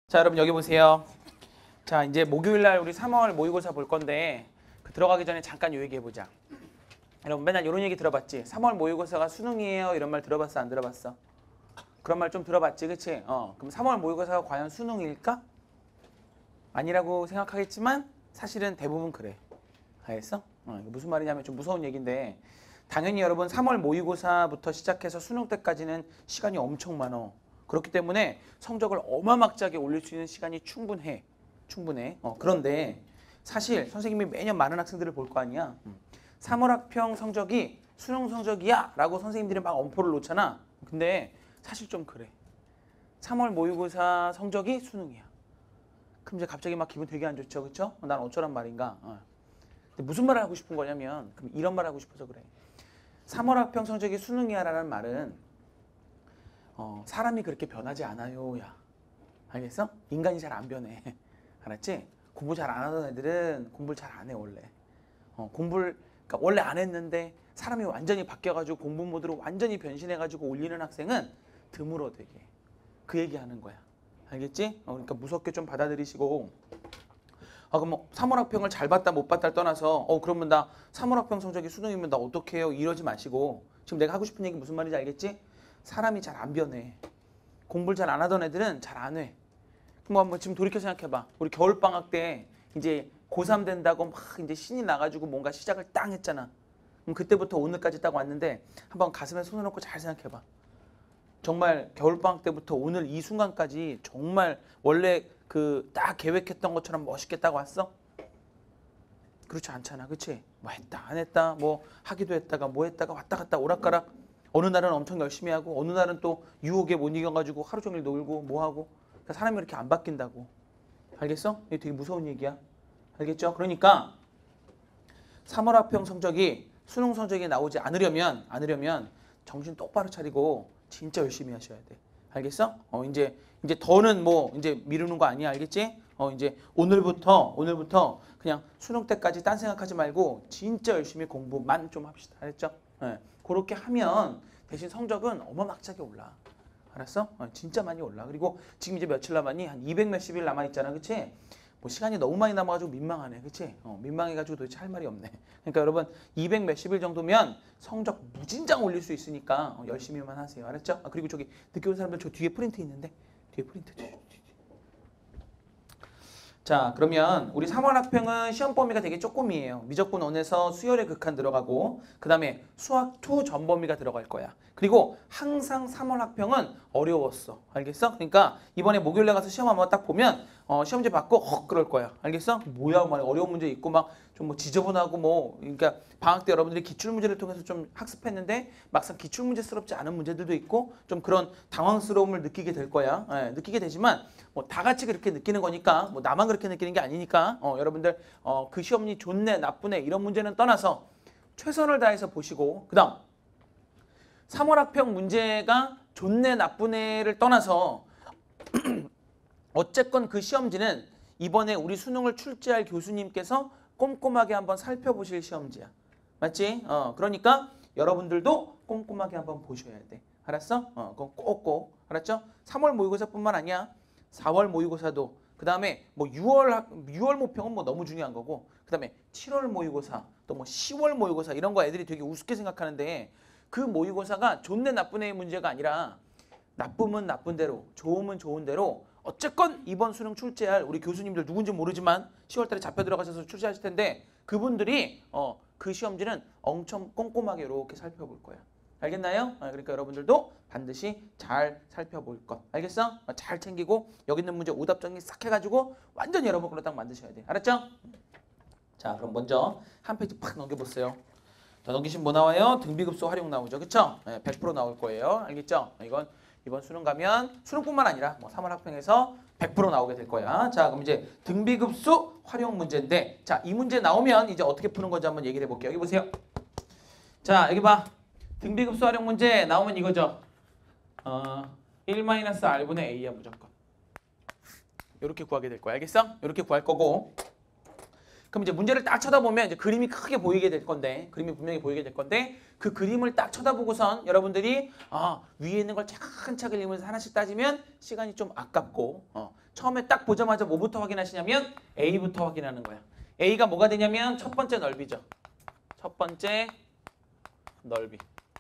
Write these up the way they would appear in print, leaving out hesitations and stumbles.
자, 여러분 여기 보세요. 자, 이제 목요일 날 우리 3월 모의고사 볼 건데 들어가기 전에 잠깐 요 얘기 해보자. 여러분 맨날 이런 얘기 들어봤지? 3월 모의고사가 수능이에요. 이런 말 들어봤어? 안 들어봤어? 그런 말 좀 들어봤지? 그치? 그럼 3월 모의고사가 과연 수능일까? 아니라고 생각하겠지만 사실은 대부분 그래. 알겠어? 이게 무슨 말이냐면 좀 무서운 얘기인데 당연히 여러분 3월 모의고사부터 시작해서 수능 때까지는 시간이 엄청 많어. 그렇기 때문에 성적을 어마막지하게 올릴 수 있는 시간이 충분해. 그런데 사실 선생님이 매년 많은 학생들을 볼 거 아니야. 3월 학평 성적이 수능 성적이야 라고 선생님들이 막 엄포를 놓잖아. 근데 사실 좀 그래. 3월 모의고사 성적이 수능이야. 그럼 이제 갑자기 막 기분 되게 안 좋죠. 그쵸? 난 어쩌란 말인가. 근데 무슨 말을 하고 싶은 거냐면 그럼 이런 말을 하고 싶어서 그래. 3월 학평 성적이 수능이야 라는 말은 사람이 그렇게 변하지 않아요. 야. 알겠어? 인간이 잘 안 변해. 알았지? 공부 잘 안 하던 애들은 공부를 잘 안 해 원래. 공부를 그러니까 원래 안 했는데 사람이 완전히 바뀌어가지고 공부 모드로 완전히 변신해가지고 올리는 학생은 드물어 되게. 그 얘기하는 거야. 알겠지? 그러니까 무섭게 좀 받아들이시고 그럼 뭐 3월 학평을 잘 봤다 못 봤다를 떠나서 그러면 나 3월 학평 성적이 수능이면 나 어떻게 해요? 이러지 마시고 지금 내가 하고 싶은 얘기 무슨 말인지 알겠지? 사람이 잘 안 변해. 공부를 잘 안 하던 애들은 잘 안 해. 그럼 한번 지금 돌이켜 생각해봐. 우리 겨울방학 때 이제 고3 된다고 막 이제 신이 나가지고 뭔가 시작을 땅 했잖아. 그럼 그때부터 오늘까지 딱 왔는데 한번 가슴에 손을 놓고 잘 생각해봐. 정말 겨울방학 때부터 오늘 이 순간까지 정말 원래 그 딱 계획했던 것처럼 멋있게 딱 왔어? 그렇지 않잖아. 그치? 뭐 했다 안 했다 뭐 하기도 했다가 뭐 했다가 왔다 갔다 오락가락 어느 날은 엄청 열심히 하고 어느 날은 또 유혹에 못 이겨가지고 하루 종일 놀고 뭐 하고 그러니까 사람이 이렇게 안 바뀐다고. 알겠어? 이게 되게 무서운 얘기야. 알겠죠? 그러니까 3월 학평 성적이 수능 성적이 나오지 않으려면 정신 똑바로 차리고 진짜 열심히 하셔야 돼. 알겠어? 이제 더는 뭐 이제 미루는 거 아니야. 알겠지? 이제 오늘부터 그냥 수능 때까지 딴 생각하지 말고 진짜 열심히 공부만 좀 합시다. 알겠죠? 그렇게 하면 대신 성적은 어마막지하게 올라. 알았어? 진짜 많이 올라. 그리고 지금 이제 며칠 남았니? 한 200 몇십 일 남아있잖아. 그치? 뭐 시간이 너무 많이 남아가지고 민망하네. 그치? 민망해가지고 도대체 할 말이 없네. 그러니까 여러분 200 몇십 일 정도면 성적 무진장 올릴 수 있으니까 열심히만 하세요. 알았죠? 그리고 저기 늦게 온 사람들 저 뒤에 프린트 있는데 뒤에 프린트. 자, 그러면 우리 3월 학평은 시험 범위가 되게 조금이에요. 미적분 1에서 수열의 극한 들어가고 그 다음에 수학 2 전 범위가 들어갈 거야. 그리고 항상 3월 학평은 어려웠어. 알겠어? 그러니까 이번에 목요일에 가서 시험 한번 딱 보면 시험지 받고 그럴 거야. 알겠어? 뭐야 막 어려운 문제 있고 막 좀 뭐 지저분하고 뭐 그러니까 방학 때 여러분들이 기출문제를 통해서 좀 학습했는데 막상 기출문제스럽지 않은 문제들도 있고 좀 그런 당황스러움을 느끼게 될 거야. 느끼게 되지만 뭐 다 같이 그렇게 느끼는 거니까 뭐 나만 그렇게 느끼는 게 아니니까 여러분들 그 시험이 좋네 나쁘네 이런 문제는 떠나서 최선을 다해서 보시고 그다음 3월 학평 문제가 좋네 나쁘네를 떠나서 어쨌건 그 시험지는 이번에 우리 수능을 출제할 교수님께서 꼼꼼하게 한번 살펴보실 시험지야. 맞지? 그러니까 여러분들도 꼼꼼하게 한번 보셔야 돼. 알았어? 그건 꼭꼭. 알았죠? 3월 모의고사뿐만 아니야. 4월 모의고사도 그 다음에 뭐 6월 모평은 뭐 너무 중요한 거고 그 다음에 7월 모의고사 또 뭐 10월 모의고사 이런 거 애들이 되게 우습게 생각하는데 그 모의고사가 좋네 나쁘네의 문제가 아니라 나쁨은 나쁜 대로 좋으면 좋은 대로 어쨌건 이번 수능 출제할 우리 교수님들 누군지 모르지만 10월 달에 잡혀 들어가셔서 출제하실 텐데 그분들이 그 시험지는 엄청 꼼꼼하게 이렇게 살펴볼 거야. 알겠나요? 그러니까 여러분들도 반드시 잘 살펴볼 것. 알겠어? 잘 챙기고 여기 있는 문제 오답 정리 싹 해가지고 완전 여러분 걸로 딱 만드셔야 돼. 알았죠? 자, 그럼 먼저 한 페이지 팍 넘겨보세요. 더 넘기시면 뭐 나와요? 등비급수 활용 나오죠. 그쵸? 100% 나올 거예요. 알겠죠? 이번 수능 가면 수능뿐만 아니라 뭐 3월 학평에서 100% 나오게 될 거야. 자, 그럼 이제 등비급수 활용 문제인데 자, 이 문제 나오면 이제 어떻게 푸는 건지 한번 얘기해 볼게요. 여기 보세요. 자, 여기 봐. 등비급수 활용 문제 나오면 이거죠. 1-r분의 a야 무조건. 이렇게 구하게 될 거야. 알겠어? 이렇게 구할 거고 그럼 이제 문제를 딱 쳐다보면 이제 그림이 크게 보이게 될 건데 그림이 분명히 보이게 될 건데 그 그림을 딱 쳐다보고선 여러분들이 위에 있는 걸 차근차근 읽으면서 하나씩 따지면 시간이 좀 아깝고 처음에 딱 보자마자 뭐부터 확인하시냐면 A부터 확인하는 거야. A가 뭐가 되냐면 첫 번째 넓이죠. 첫 번째 넓이.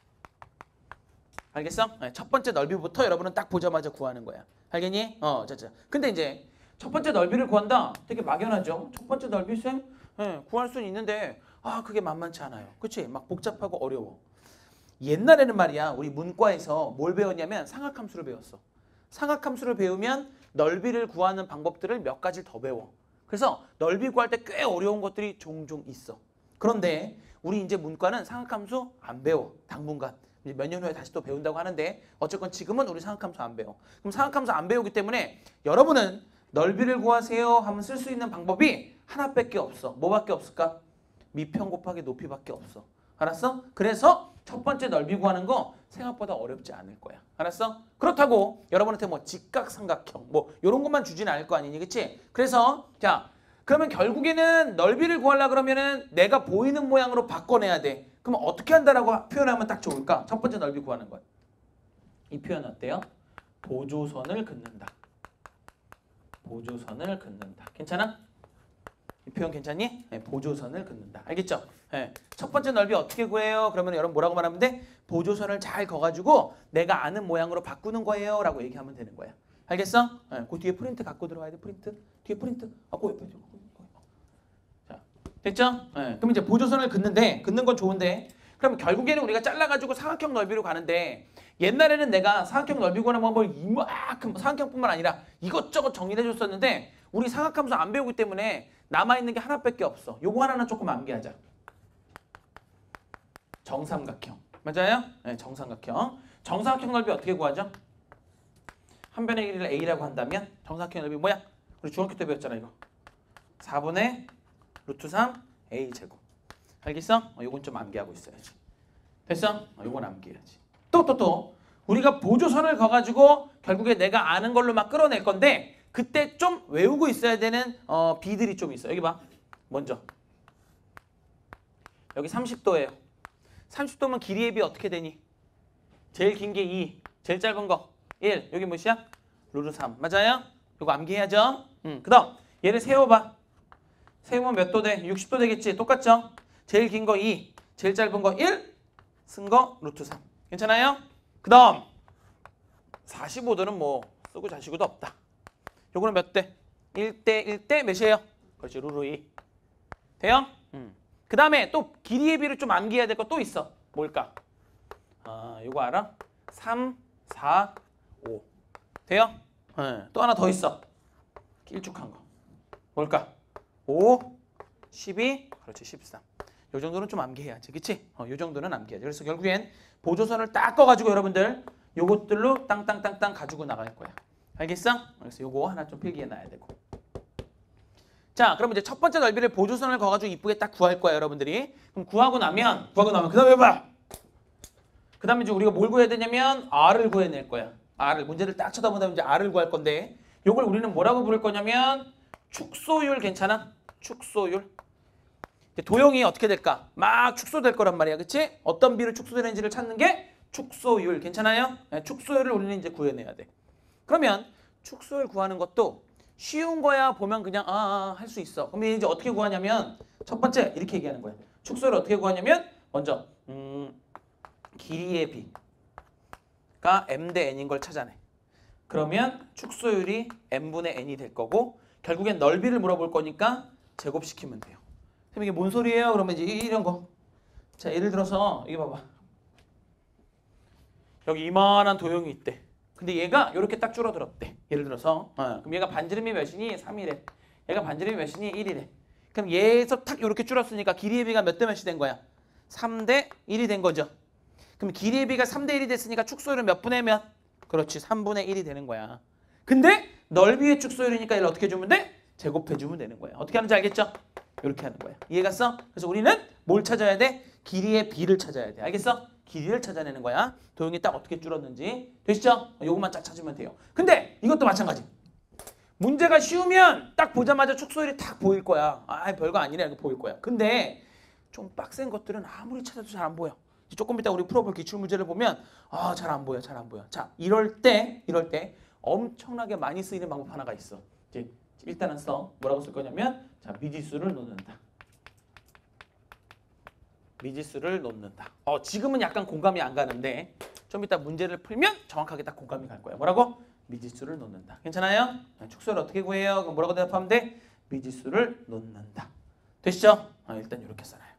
알겠어? 네, 첫 번째 넓이부터 여러분은 딱 보자마자 구하는 거야. 알겠니? 자자. 근데 이제 첫 번째 넓이를 구한다? 되게 막연하죠? 첫 번째 넓이 쌤? 네, 구할 수는 있는데 그게 만만치 않아요. 그치? 막 복잡하고 어려워. 옛날에는 말이야 우리 문과에서 뭘 배웠냐면 상학함수를 배웠어. 상학함수를 배우면 넓이를 구하는 방법들을 몇 가지 더 배워. 그래서 넓이 구할 때 꽤 어려운 것들이 종종 있어. 그런데 우리 이제 문과는 상학함수 안 배워. 당분간. 이제 몇 년 후에 다시 또 배운다고 하는데 어쨌건 지금은 우리 상학함수 안 배워. 그럼 상학함수 안 배우기 때문에 여러분은 넓이를 구하세요 하면 쓸 수 있는 방법이 하나밖에 없어. 뭐밖에 없을까? 미평 곱하기 높이밖에 없어. 알았어? 그래서 첫 번째 넓이 구하는 거 생각보다 어렵지 않을 거야. 알았어? 그렇다고 여러분한테 뭐 직각삼각형 뭐 이런 것만 주지는 않을 거 아니니, 그치? 그래서 자 그러면 결국에는 넓이를 구하려고 그러면은 내가 보이는 모양으로 바꿔내야 돼. 그럼 어떻게 한다라고 표현하면 딱 좋을까? 첫 번째 넓이 구하는 거야. 이 표현 어때요? 보조선을 긋는다. 보조선을 긋는다. 괜찮아? 이 표현 괜찮니? 네, 보조선을 긋는다. 알겠죠? 네. 첫 번째 넓이 어떻게 구해요? 그러면 여러분 뭐라고 말하면 돼? 보조선을 잘 그어가지고 내가 아는 모양으로 바꾸는 거예요 라고 얘기하면 되는 거야. 알겠어? 네. 그 뒤에 프린트 갖고 들어와야 돼. 프린트. 뒤에 프린트. 그 옆에. 자, 됐죠? 네. 그럼 이제 보조선을 긋는데 긋는 건 좋은데 그럼 결국에는 우리가 잘라가지고 사각형 넓이로 가는데 옛날에는 내가 사각형 넓이 구하는 방법을 이만큼 사각형뿐만 아니라 이것저것 정리를 해줬었는데 우리 사각함수 안 배우기 때문에 남아있는 게 하나밖에 없어. 요거 하나는 조금 암기하자. 정삼각형. 맞아요? 네, 정삼각형. 정삼각형 넓이 어떻게 구하죠? 한 변의 길이를 A라고 한다면 정삼각형 넓이 뭐야? 우리 중학교 때 배웠잖아 이거. 4분의 루트 3 A 제곱. 알겠어? 요건 좀 암기하고 있어야지. 됐어? 요건 암기해야지. 또 우리가 보조선을 그어가지고 결국에 내가 아는 걸로 막 끌어낼 건데 그때 좀 외우고 있어야 되는 비들이 좀 있어. 여기 봐. 먼저 여기 30도예요. 30도면 길이의 비 어떻게 되니? 제일 긴 게 2, 제일 짧은 거 1. 여기 몇이야? 루트 3. 맞아요? 이거 암기해야죠. 그 다음 얘를 세워봐. 세우면 몇 도 돼? 60도 되겠지? 똑같죠? 제일 긴 거 2, 제일 짧은 거 1, 쓴 거 루트 3. 괜찮아요? 그 다음 45도는 뭐 쓰고 자시고도 없다. 요거는 몇 대? 1대 1대 몇이에요? 그렇지, 루트 2. 돼요? 그 다음에 또 길이의 비를 좀 암기해야 될 거 또 있어. 뭘까? 요거 알아? 3, 4, 5. 돼요? 또 하나 더 있어. 길쭉한 거. 뭘까? 5, 12, 그렇지, 13. 요 정도는 좀 암기해야지. 그치? 요 정도는 암기해야지. 그래서 결국엔 보조선을 딱 꺼가지고 여러분들 요것들로 땅땅땅땅 가지고 나갈 거야. 알겠어? 그래서 요거 하나 좀 필기해 놔야 되고. 자, 그럼 이제 첫 번째 넓이를 보조선을 그어가지고 이쁘게 딱 구할 거야, 여러분들이. 그럼 구하고 나면 그 다음에 봐. 그 다음에 이제 우리가 뭘 구해야 되냐면 R을 구해낼 거야. R을. 문제를 딱 쳐다보다 이제 R을 구할 건데 요걸 우리는 뭐라고 부를 거냐면 축소율. 괜찮아? 축소율. 도형이 어떻게 될까? 막 축소될 거란 말이야. 그치? 어떤 비로 축소되는지를 찾는 게 축소율. 괜찮아요? 네, 축소율을 우리는 이제 구해내야 돼. 그러면 축소율 구하는 것도 쉬운 거야 보면 그냥 할 수 있어. 그럼 이제 어떻게 구하냐면 첫 번째 이렇게 얘기하는 거야. 축소율을 어떻게 구하냐면 먼저 길이의 b가 m 대 n인 걸 찾아내. 그러면 축소율이 m분의 n이 될 거고 결국엔 넓이를 물어볼 거니까 제곱시키면 돼요. 그럼 이게 뭔 소리예요? 그러면 이제 이런 거. 자, 예를 들어서 이게 봐봐. 여기 이만한 도형이 있대. 근데 얘가 이렇게 딱 줄어들었대. 예를 들어서 그럼 얘가 반지름이 몇이니? 3이래. 얘가 반지름이 몇이니? 1이래. 그럼 얘에서 탁 이렇게 줄었으니까 길이의 비가 몇 대 몇이 된 거야? 3대 1이 된 거죠. 그럼 길이의 비가 3대 1이 됐으니까 축소율은 몇 분의 몇? 그렇지, 3분의 1이 되는 거야. 근데 넓이의 축소율이니까 얘를 어떻게 해주면 돼? 제곱해주면 되는 거야. 어떻게 하는지 알겠죠? 이렇게 하는 거야. 이해갔어? 그래서 우리는 뭘 찾아야 돼? 길이의 비를 찾아야 돼. 알겠어? 길이를 찾아내는 거야. 도형이 딱 어떻게 줄었는지. 되시죠? 요것만 쫙 찾으면 돼요. 근데 이것도 마찬가지. 문제가 쉬우면 딱 보자마자 축소율이 딱 보일 거야. 별거 아니네. 이렇게 보일 거야. 근데 좀 빡센 것들은 아무리 찾아도 잘 안 보여. 조금 이따 우리 풀어볼 기출문제를 보면 잘 안 보여. 잘 안 보여. 자, 이럴 때 엄청나게 많이 쓰이는 방법 하나가 있어. 이제 일단은 써. 뭐라고 쓸 거냐면 자, 미지수를 놓는다. 미지수를 놓는다. 지금은 약간 공감이 안 가는데 좀 이따 문제를 풀면 정확하게 딱 공감이 갈 거야. 뭐라고? 미지수를 놓는다. 괜찮아요? 축소를 어떻게 구해요? 그럼 뭐라고 대답하면 돼? 미지수를 놓는다. 되시죠? 일단 이렇게 써놔요.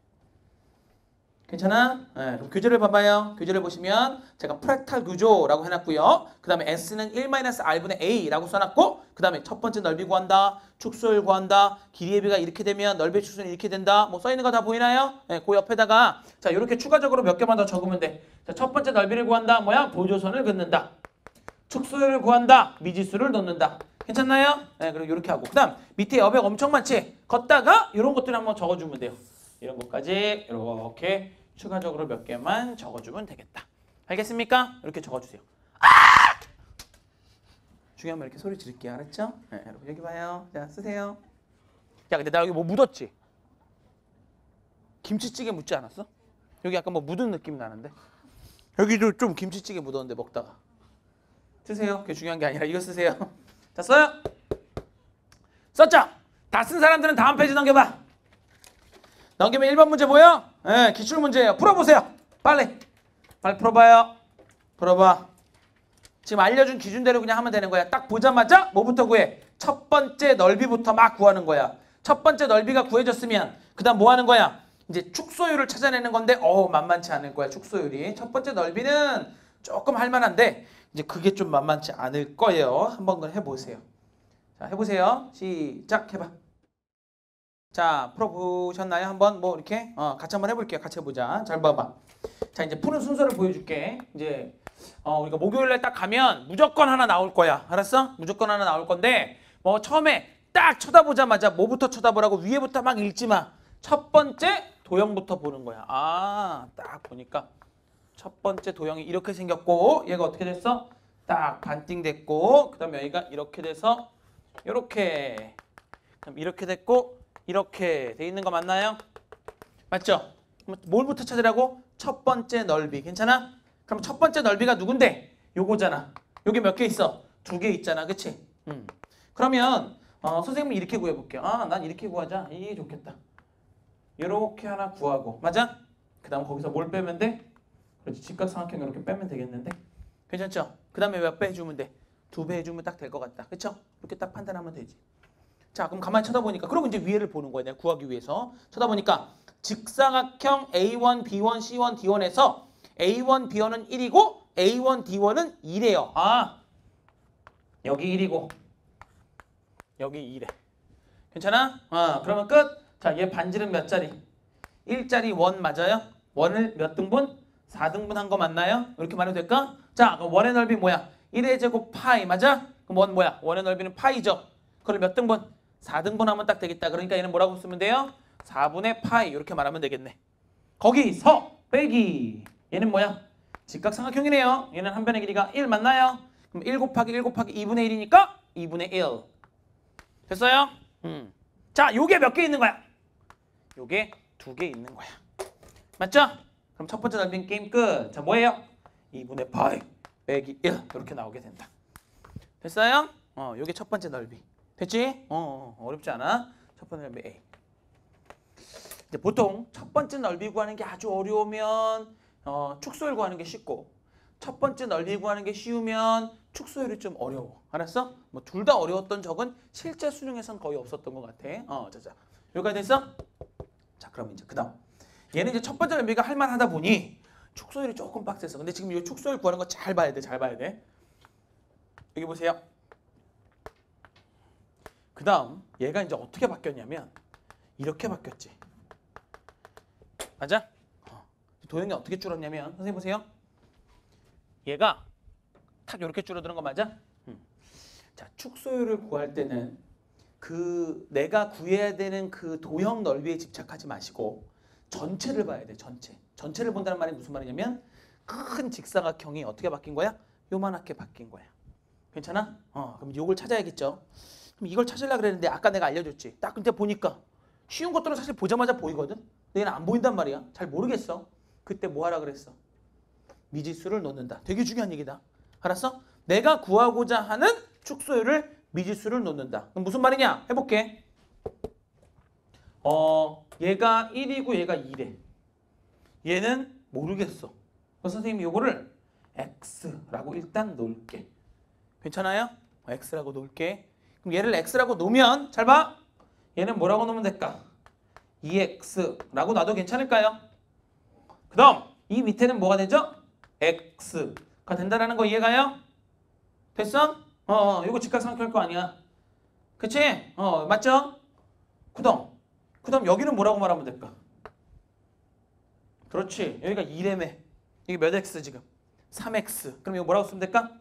괜찮아? 그럼 교재를 봐봐요. 교재를 보시면 제가 프랙탈 구조라고 해놨고요. 그 다음에 S는 1-R분의 A라고 써놨고 그 다음에 첫 번째 넓이 구한다. 축소율 구한다. 길이의 비가 이렇게 되면 넓이의 축소는 이렇게 된다. 뭐 써있는 거 다 보이나요? 그 옆에다가 자 이렇게 추가적으로 몇 개만 더 적으면 돼. 자, 첫 번째 넓이를 구한다. 뭐야? 보조선을 긋는다. 축소율을 구한다. 미지수를 넣는다. 괜찮나요? 그리고 이렇게 하고 그 다음 밑에 여백 엄청 많지? 걷다가 이런 것들 한번 적어주면 돼요. 이런 것까지 이렇게 추가적으로 몇 개만 적어주면 되겠다. 알겠습니까? 이렇게 적어주세요. 중요하면 이렇게 소리 지를게요. 알았죠? 여러분 여기 봐요. 자 쓰세요. 야 근데 나 여기 뭐 묻었지? 김치찌개 묻지 않았어? 여기 약간 뭐 묻은 느낌 나는데? 여기도 좀 김치찌개 묻었는데 먹다가. 쓰세요. 그게 중요한 게 아니라 이거 쓰세요. 자 써요. 썼죠? 다 쓴 사람들은 다음 페이지 넘겨봐. 넘기면 1번 문제 보여? 기출문제예요. 풀어보세요. 빨리 풀어봐요. 풀어봐. 지금 알려준 기준대로 그냥 하면 되는 거야. 딱 보자마자 뭐부터 구해? 첫 번째 넓이부터 막 구하는 거야. 첫 번째 넓이가 구해졌으면 그 다음 뭐 하는 거야? 이제 축소율을 찾아내는 건데 만만치 않을 거야. 축소율이. 첫 번째 넓이는 조금 할만한데 이제 그게 좀 만만치 않을 거예요. 한번 해보세요. 자 해보세요. 시작 해봐. 자 풀어보셨나요? 한번 뭐 이렇게 같이 한번 해볼게요. 같이 해보자. 잘 봐봐. 자 이제 푸는 순서를 보여줄게. 이제 우리가 목요일날 딱 가면 무조건 하나 나올 거야. 알았어? 무조건 하나 나올 건데 뭐 처음에 딱 쳐다보자마자 뭐부터 쳐다보라고 위에부터 막 읽지 마. 첫 번째 도형부터 보는 거야. 딱 보니까 첫 번째 도형이 이렇게 생겼고 얘가 어떻게 됐어? 딱 반띵 됐고 그 다음에 여기가 이렇게 돼서 이렇게 그럼 이렇게 됐고 이렇게 돼 있는 거 맞나요? 맞죠? 뭘부터 찾으라고? 첫 번째 넓이. 괜찮아? 그럼 첫 번째 넓이가 누군데? 요거잖아. 요게 몇 개 있어? 2개 있잖아. 그치? 그러면 선생님은 이렇게 구해볼게요. 난 이렇게 구하자. 이게 좋겠다. 이렇게 하나 구하고. 맞아? 그 다음 거기서 뭘 빼면 돼? 그렇지. 직각삼각형 이렇게 빼면 되겠는데? 괜찮죠? 그 다음에 몇 배 해주면 돼? 2배 해주면 딱 될 것 같다. 그쵸? 이렇게 딱 판단하면 되지. 자 그럼 가만히 쳐다보니까 그러고 이제 위에를 보는 거야. 내가 구하기 위해서. 쳐다보니까 직사각형 A1, B1, C1, D1에서 A1, B1은 1이고 A1, D1은 2래요. 여기 1이고 여기 2래. 괜찮아? 그러면 끝. 자 얘 반지름 몇 자리? 1자리 원 맞아요? 원을 몇 등분? 4등분 한 거 맞나요? 이렇게 말해도 될까? 자 그럼 원의 넓이 뭐야? 1의 제곱 파이 맞아? 그럼 원 뭐야? 원의 넓이는 파이죠. 그걸 몇 등분? 4등분 하면 딱 되겠다. 그러니까 얘는 뭐라고 쓰면 돼요? 4분의 파이 이렇게 말하면 되겠네. 거기서 빼기. 얘는 뭐야? 직각삼각형이네요. 얘는 한 변의 길이가 1 맞나요? 그럼 1 곱하기 1 곱하기 2분의 1이니까 2분의 1. 됐어요? 자, 요게 몇 개 있는 거야? 요게 2개 있는 거야. 맞죠? 그럼 첫 번째 넓이는 게임 끝. 자, 뭐예요? 2분의 파이 빼기 1 이렇게 나오게 된다. 됐어요? 요게 첫 번째 넓이. 됐지? 어렵지 않아. 첫 번째 넓이 A. 이제 보통 첫 번째 넓이 구하는 게 아주 어려우면 축소율 구하는 게 쉽고 첫 번째 넓이 구하는 게 쉬우면 축소율이 좀 어려워. 알았어? 뭐 둘 다 어려웠던 적은 실제 수능에선 거의 없었던 것 같아. 자자. 여기까지 됐어? 자, 그럼 이제 그다음. 얘는 이제 첫 번째 넓이가 할만하다 보니 축소율이 조금 빡셌어. 근데 지금 이 축소율 구하는 거 잘 봐야 돼. 잘 봐야 돼. 여기 보세요. 그 다음 얘가 이제 어떻게 바뀌었냐면 이렇게 바뀌었지. 맞아? 도형이 어떻게 줄었냐면 선생님 보세요. 얘가 탁 이렇게 줄어드는 거 맞아? 자, 축소율을 구할 때는 그 내가 구해야 되는 그 도형 넓이에 집착하지 마시고 전체를 봐야 돼. 전체를 본다는 말이 무슨 말이냐면 큰 직사각형이 어떻게 바뀐 거야? 요만하게 바뀐 거야. 괜찮아? 그럼 요걸 찾아야겠죠. 그럼 이걸 찾으려고 그랬는데 아까 내가 알려줬지. 딱 근데 보니까 쉬운 것들은 사실 보자마자 보이거든. 근데 얘는 안 보인단 말이야. 잘 모르겠어. 그때 뭐 하라 그랬어? 미지수를 넣는다. 되게 중요한 얘기다. 알았어? 내가 구하고자 하는 축소율을 미지수를 놓는다. 그럼 무슨 말이냐? 해볼게. 얘가 1이고 얘가 2래. 얘는 모르겠어. 그래서 선생님이 요거를 x라고 일단 놓을게. 괜찮아요? x라고 놓을게. 그럼 얘를 x라고 놓으면 잘 봐. 얘는 뭐라고 놓으면 될까? 2x라고 놔도 괜찮을까요? 그 다음 이 밑에는 뭐가 되죠? x가 된다라는 거 이해가요? 됐어? 이거 직각삼각형일 거 아니야. 그치? 맞죠? 그 다음 여기는 뭐라고 말하면 될까? 그렇지. 여기가 2래매. 이게 몇 x 지금? 3x. 그럼 이거 뭐라고 쓰면 될까?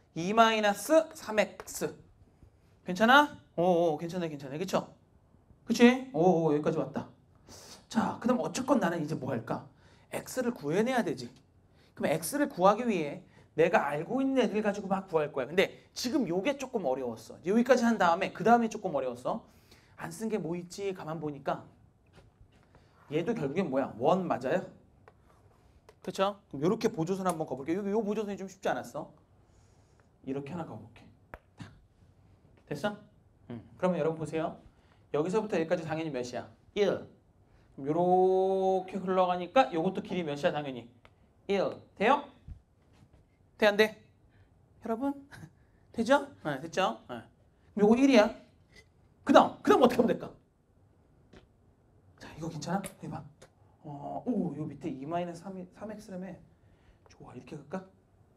2-3x. 괜찮아? 괜찮아. 그쵸? 그치? 여기까지 왔다. 자, 그 다음 어쨌건 나는 이제 뭐 할까? x를 구해내야 되지. 그럼 x를 구하기 위해 내가 알고 있는 애들 가지고 막 구할 거야. 근데 지금 요게 조금 어려웠어. 여기까지 한 다음에 그 다음에 조금 어려웠어. 안 쓴 게 뭐 있지? 가만 보니까 얘도 결국엔 뭐야? 원 맞아요? 그쵸? 그럼 요렇게 보조선 한번 가볼게요. 요 보조선이 좀 쉽지 않았어? 이렇게 하나 가볼게. 됐어? 그러면 여러분 보세요. 여기서부터 여기까지 당연히 몇이야? 1. 요렇게 흘러가니까 요것도 길이 몇이야? 당연히 1. 돼요? 돼? 안 돼? 여러분? 되죠? 네, 됐죠? 네. 요거 1이야. 그 다음 어떻게 하면 될까? 자, 이거 괜찮아? 해봐. 요 밑에 2-3x라며. 좋아, 이렇게 갈까?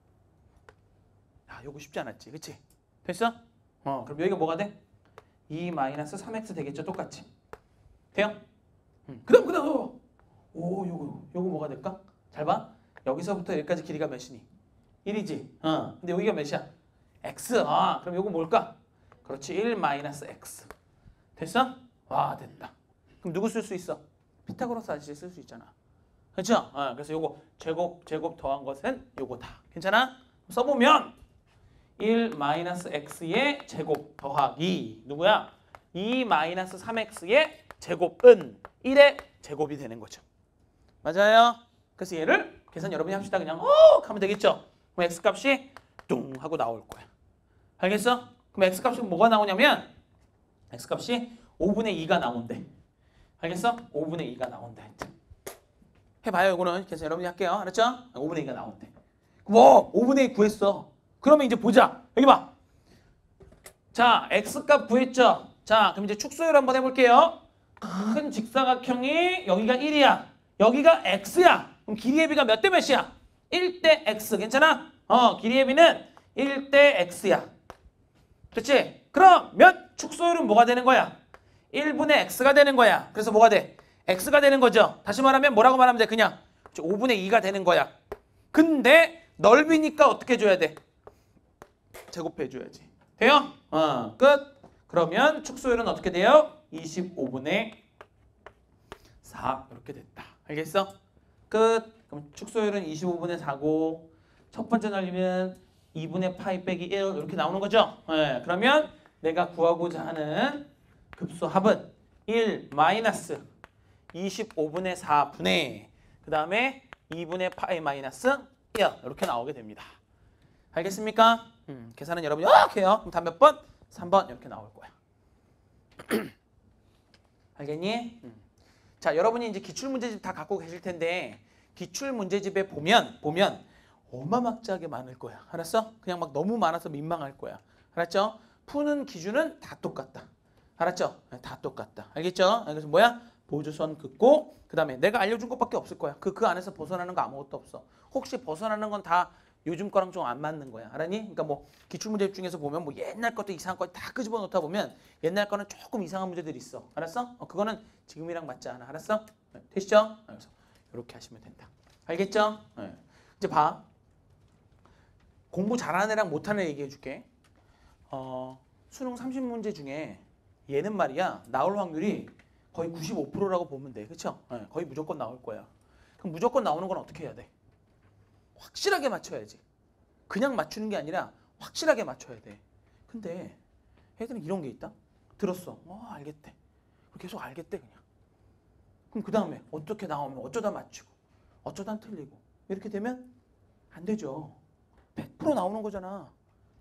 야, 요거 쉽지 않았지, 그치? 됐어? 그럼 여기가 뭐가 돼? 2-3x 되겠죠, 똑같이. 돼요? 그 다음 요거 뭐가 될까? 잘 봐. 여기서부터 여기까지 길이가 몇이니? 1이지. 근데 여기가 몇이야? x. 그럼 요거 뭘까? 그렇지, 1-x. 됐어? 와, 됐다. 그럼 누구 쓸 수 있어? 피타고라스 아저씨 쓸 수 있잖아. 그렇죠? 그래서 요거 제곱 더한 것은 요거다. 괜찮아? 써보면 1-x의 제곱 더하기 누구야? 2-3x의 제곱은 1의 제곱이 되는 거죠. 맞아요? 그래서 얘를 계산 여러분이 합시다. 그냥 하면 되겠죠? 그럼 x값이 뚱 하고 나올 거야. 알겠어? 그럼 x값이 뭐가 나오냐면 x값이 5분의 2가 나온대. 알겠어? 5분의 2가 나온대. 해봐요. 이거는 계산 여러분이 할게요. 알았죠? 5분의 2가 나온대. 뭐 5분의 2 구했어. 그러면 이제 보자. 여기 봐. 자, x값 구했죠? 자, 그럼 이제 축소율 한번 해볼게요. 큰 직사각형이 여기가 1이야. 여기가 x야. 그럼 길이의 비가 몇 대 몇이야? 1대 x. 괜찮아? 길이의 비는 1대 x야. 그렇지? 그러면 축소율은 뭐가 되는 거야? 1분의 x가 되는 거야. 그래서 뭐가 돼? x가 되는 거죠. 다시 말하면 뭐라고 말하면 돼? 그냥 5분의 2가 되는 거야. 근데 넓이니까 어떻게 해줘야 돼? 제곱해줘야지. 돼요? 끝. 그러면 축소율은 어떻게 돼요? 25분의 4 이렇게 됐다. 알겠어? 끝. 그럼 축소율은 25분의 4고 첫 번째 넓이는 2분의 파이 빼기 1 이렇게 나오는 거죠? 그러면 내가 구하고자 하는 급수합은 1 마이너스 25분의 4분의 그 다음에 2분의 파이 마이너스 1 이렇게 나오게 됩니다. 알겠습니까? 계산은 여러분이 이렇게 해요. 그럼 답 몇 번? 3번 이렇게 나올 거야. 알겠니? 자, 여러분이 이제 기출문제집 다 갖고 계실 텐데 기출문제집에 보면 어마막지하게 많을 거야. 알았어? 그냥 막 너무 많아서 민망할 거야. 알았죠? 푸는 기준은 다 똑같다. 알았죠? 다 똑같다. 알겠죠? 그래서 뭐야? 보조선 긋고 그 다음에 내가 알려준 것밖에 없을 거야. 그 안에서 벗어나는 거 아무것도 없어. 혹시 벗어나는 건 다 요즘 거랑 좀 안 맞는 거야. 알았니? 그러니까 뭐 기출문제 중에서 보면 뭐 옛날 것도 이상한 거 다 끄집어 놓다 보면 옛날 거는 조금 이상한 문제들이 있어. 알았어? 그거는 지금이랑 맞지 않아. 알았어? 되시죠? 그래서 이렇게 하시면 된다. 알겠죠? 이제 봐. 공부 잘하는 애랑 못하는 애 얘기해 줄게. 수능 30문제 중에 얘는 말이야 나올 확률이 거의 95%라고 보면 돼. 그렇죠? 거의 무조건 나올 거야. 그럼 무조건 나오는 건 어떻게 해야 돼? 확실하게 맞춰야지. 그냥 맞추는 게 아니라 확실하게 맞춰야 돼. 근데 애들은 이런 게 있다. 들었어. 알겠대. 계속 알겠대 그냥. 그럼 그 다음에 어떻게 나오면 어쩌다 맞추고 어쩌다 틀리고 이렇게 되면 안 되죠. 100% 나오는 거잖아.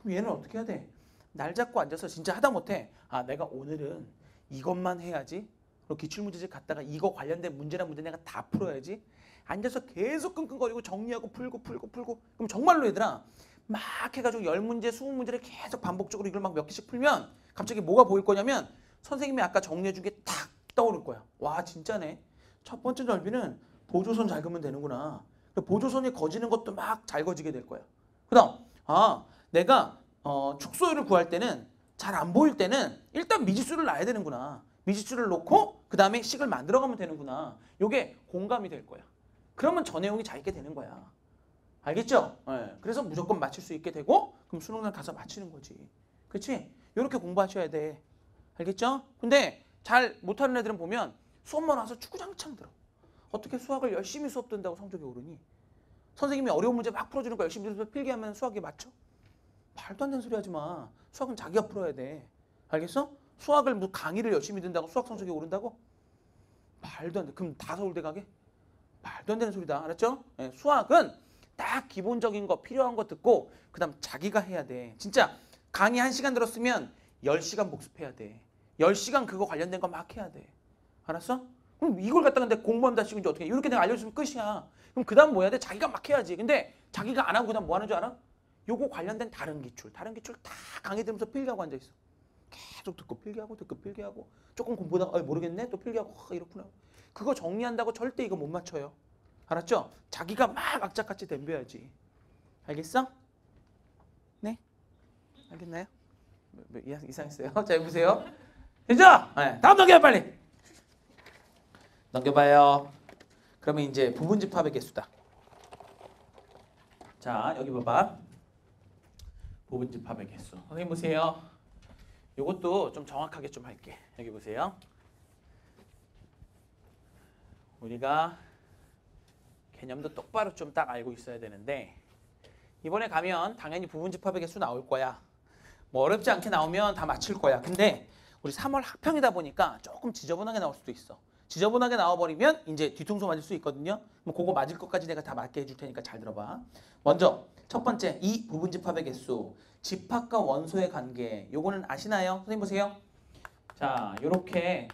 그럼 얘는 어떻게 해야 돼? 날 잡고 앉아서 진짜 하다못해 아 내가 오늘은 이것만 해야지. 그리고 기출문제집 갔다가 이거 관련된 문제란 문제 내가 다 풀어야지. 앉아서 계속 끙끙거리고 정리하고 풀고. 그럼 정말로 얘들아 막 해가지고 10문제, 20문제를 계속 반복적으로 이걸 막 몇 개씩 풀면 갑자기 뭐가 보일 거냐면 선생님이 아까 정리해준 게 탁 떠오를 거야. 와 진짜네. 첫 번째 넓이는 보조선 잘 그으면 되는구나. 보조선이 거지는 것도 막 잘 거지게 될 거야. 그 다음 내가 축소율을 구할 때는 잘 안 보일 때는 일단 미지수를 놔야 되는구나. 미지수를 놓고 그 다음에 식을 만들어가면 되는구나. 요게 공감이 될 거야. 그러면 저 내용이 잘 있게 되는 거야. 알겠죠? 네. 그래서 무조건 맞출 수 있게 되고 그럼 수능날 가서 맞히는 거지. 그렇지? 이렇게 공부하셔야 돼. 알겠죠? 근데 잘 못하는 애들은 보면 수업만 와서 주구장창 들어. 어떻게 수학을 열심히 수업 듣는다고 성적이 오르니? 선생님이 어려운 문제 막 풀어주는 거 열심히 들어서 필기하면 수학이 맞죠? 말도 안 되는 소리 하지 마. 수학은 자기가 풀어야 돼. 알겠어? 수학을 뭐 강의를 열심히 듣는다고 수학 성적이 오른다고? 말도 안 돼. 그럼 다 서울대 가게? 말도 안 되는 소리다. 알았죠? 네, 수학은 딱 기본적인 거 필요한 거 듣고 그 다음 자기가 해야 돼. 진짜 강의 1시간 들었으면 10시간 복습해야 돼. 10시간 그거 관련된 거 막 해야 돼. 알았어? 그럼 이걸 갖다가 근데 공부한다 시고 이제 어떻게 해? 이렇게 내가 알려주면 끝이야. 그럼 그 다음 뭐 해야 돼? 자기가 막 해야지. 근데 자기가 안 하고 그 다음 뭐 하는 줄 알아? 요거 관련된 다른 기출 다 강의 들으면서 필기하고 앉아있어. 계속 듣고 필기하고 조금 공부하다가 모르겠네 또 필기하고 이렇구나. 그거 정리한다고 절대 이거 못 맞춰요. 알았죠? 자기가 막 악착같이 덤벼야지. 알겠어? 네? 알겠나요? 이상했어요. 자 여보세요. 되죠? 네. 다음 넘겨요 빨리. 넘겨봐요. 그러면 이제 부분집합의 개수다. 자 여기 봐봐. 부분집합의 개수. 선생님 보세요. 이것도 좀 정확하게 좀 할게. 여기 보세요. 우리가 개념도 똑바로 좀 딱 알고 있어야 되는데 이번에 가면 당연히 부분집합의 개수 나올 거야. 뭐 어렵지 않게 나오면 다 맞출 거야. 근데 우리 3월 학평이다 보니까 조금 지저분하게 나올 수도 있어. 지저분하게 나와버리면 이제 뒤통수 맞을 수 있거든요. 뭐 그거 맞을 것까지 내가 다 맞게 해줄 테니까 잘 들어봐. 먼저 첫 번째 이 부분집합의 개수. 집합과 원소의 관계. 요거는 아시나요? 선생님 보세요. 자 요렇게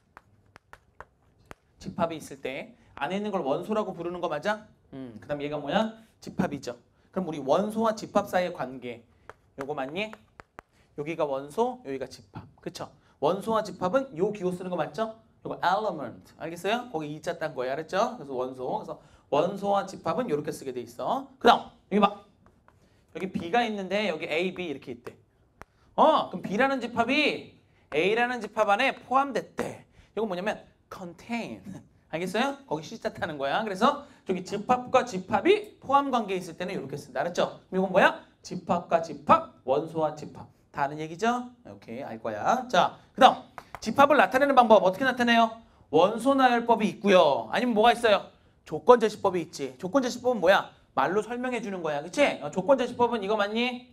집합이 있을 때 안에 있는 걸 원소라고 부르는 거 맞아? 그 다음 얘가 뭐야? 집합이죠. 그럼 우리 원소와 집합 사이의 관계 요거 맞니? 여기가 원소, 여기가 집합. 그쵸? 원소와 집합은 요 기호 쓰는 거 맞죠? 요거 element. 알겠어요? 거기 이자 딴 거예요. 알았죠? 그래서 원소. 그래서 원소와 집합은 요렇게 쓰게 돼 있어. 그 다음 여기 봐. 여기 B가 있는데 여기 A, B 이렇게 있대. 그럼 B라는 집합이 A라는 집합 안에 포함됐대. 이거 뭐냐면 contain. 알겠어요? 거기 C자 타는 거야. 그래서 저기 집합과 집합이 포함 관계에 있을 때는 이렇게 쓴다. 알았죠? 그럼 이건 뭐야? 집합과 집합, 원소와 집합. 다 아는 얘기죠? 오케이, 알 거야. 자, 그 다음 집합을 나타내는 방법 어떻게 나타내요? 원소 나열법이 있고요. 아니면 뭐가 있어요? 조건제시법이 있지. 조건제시법은 뭐야? 말로 설명해 주는 거야. 그치? 조건제시법은 이거 맞니?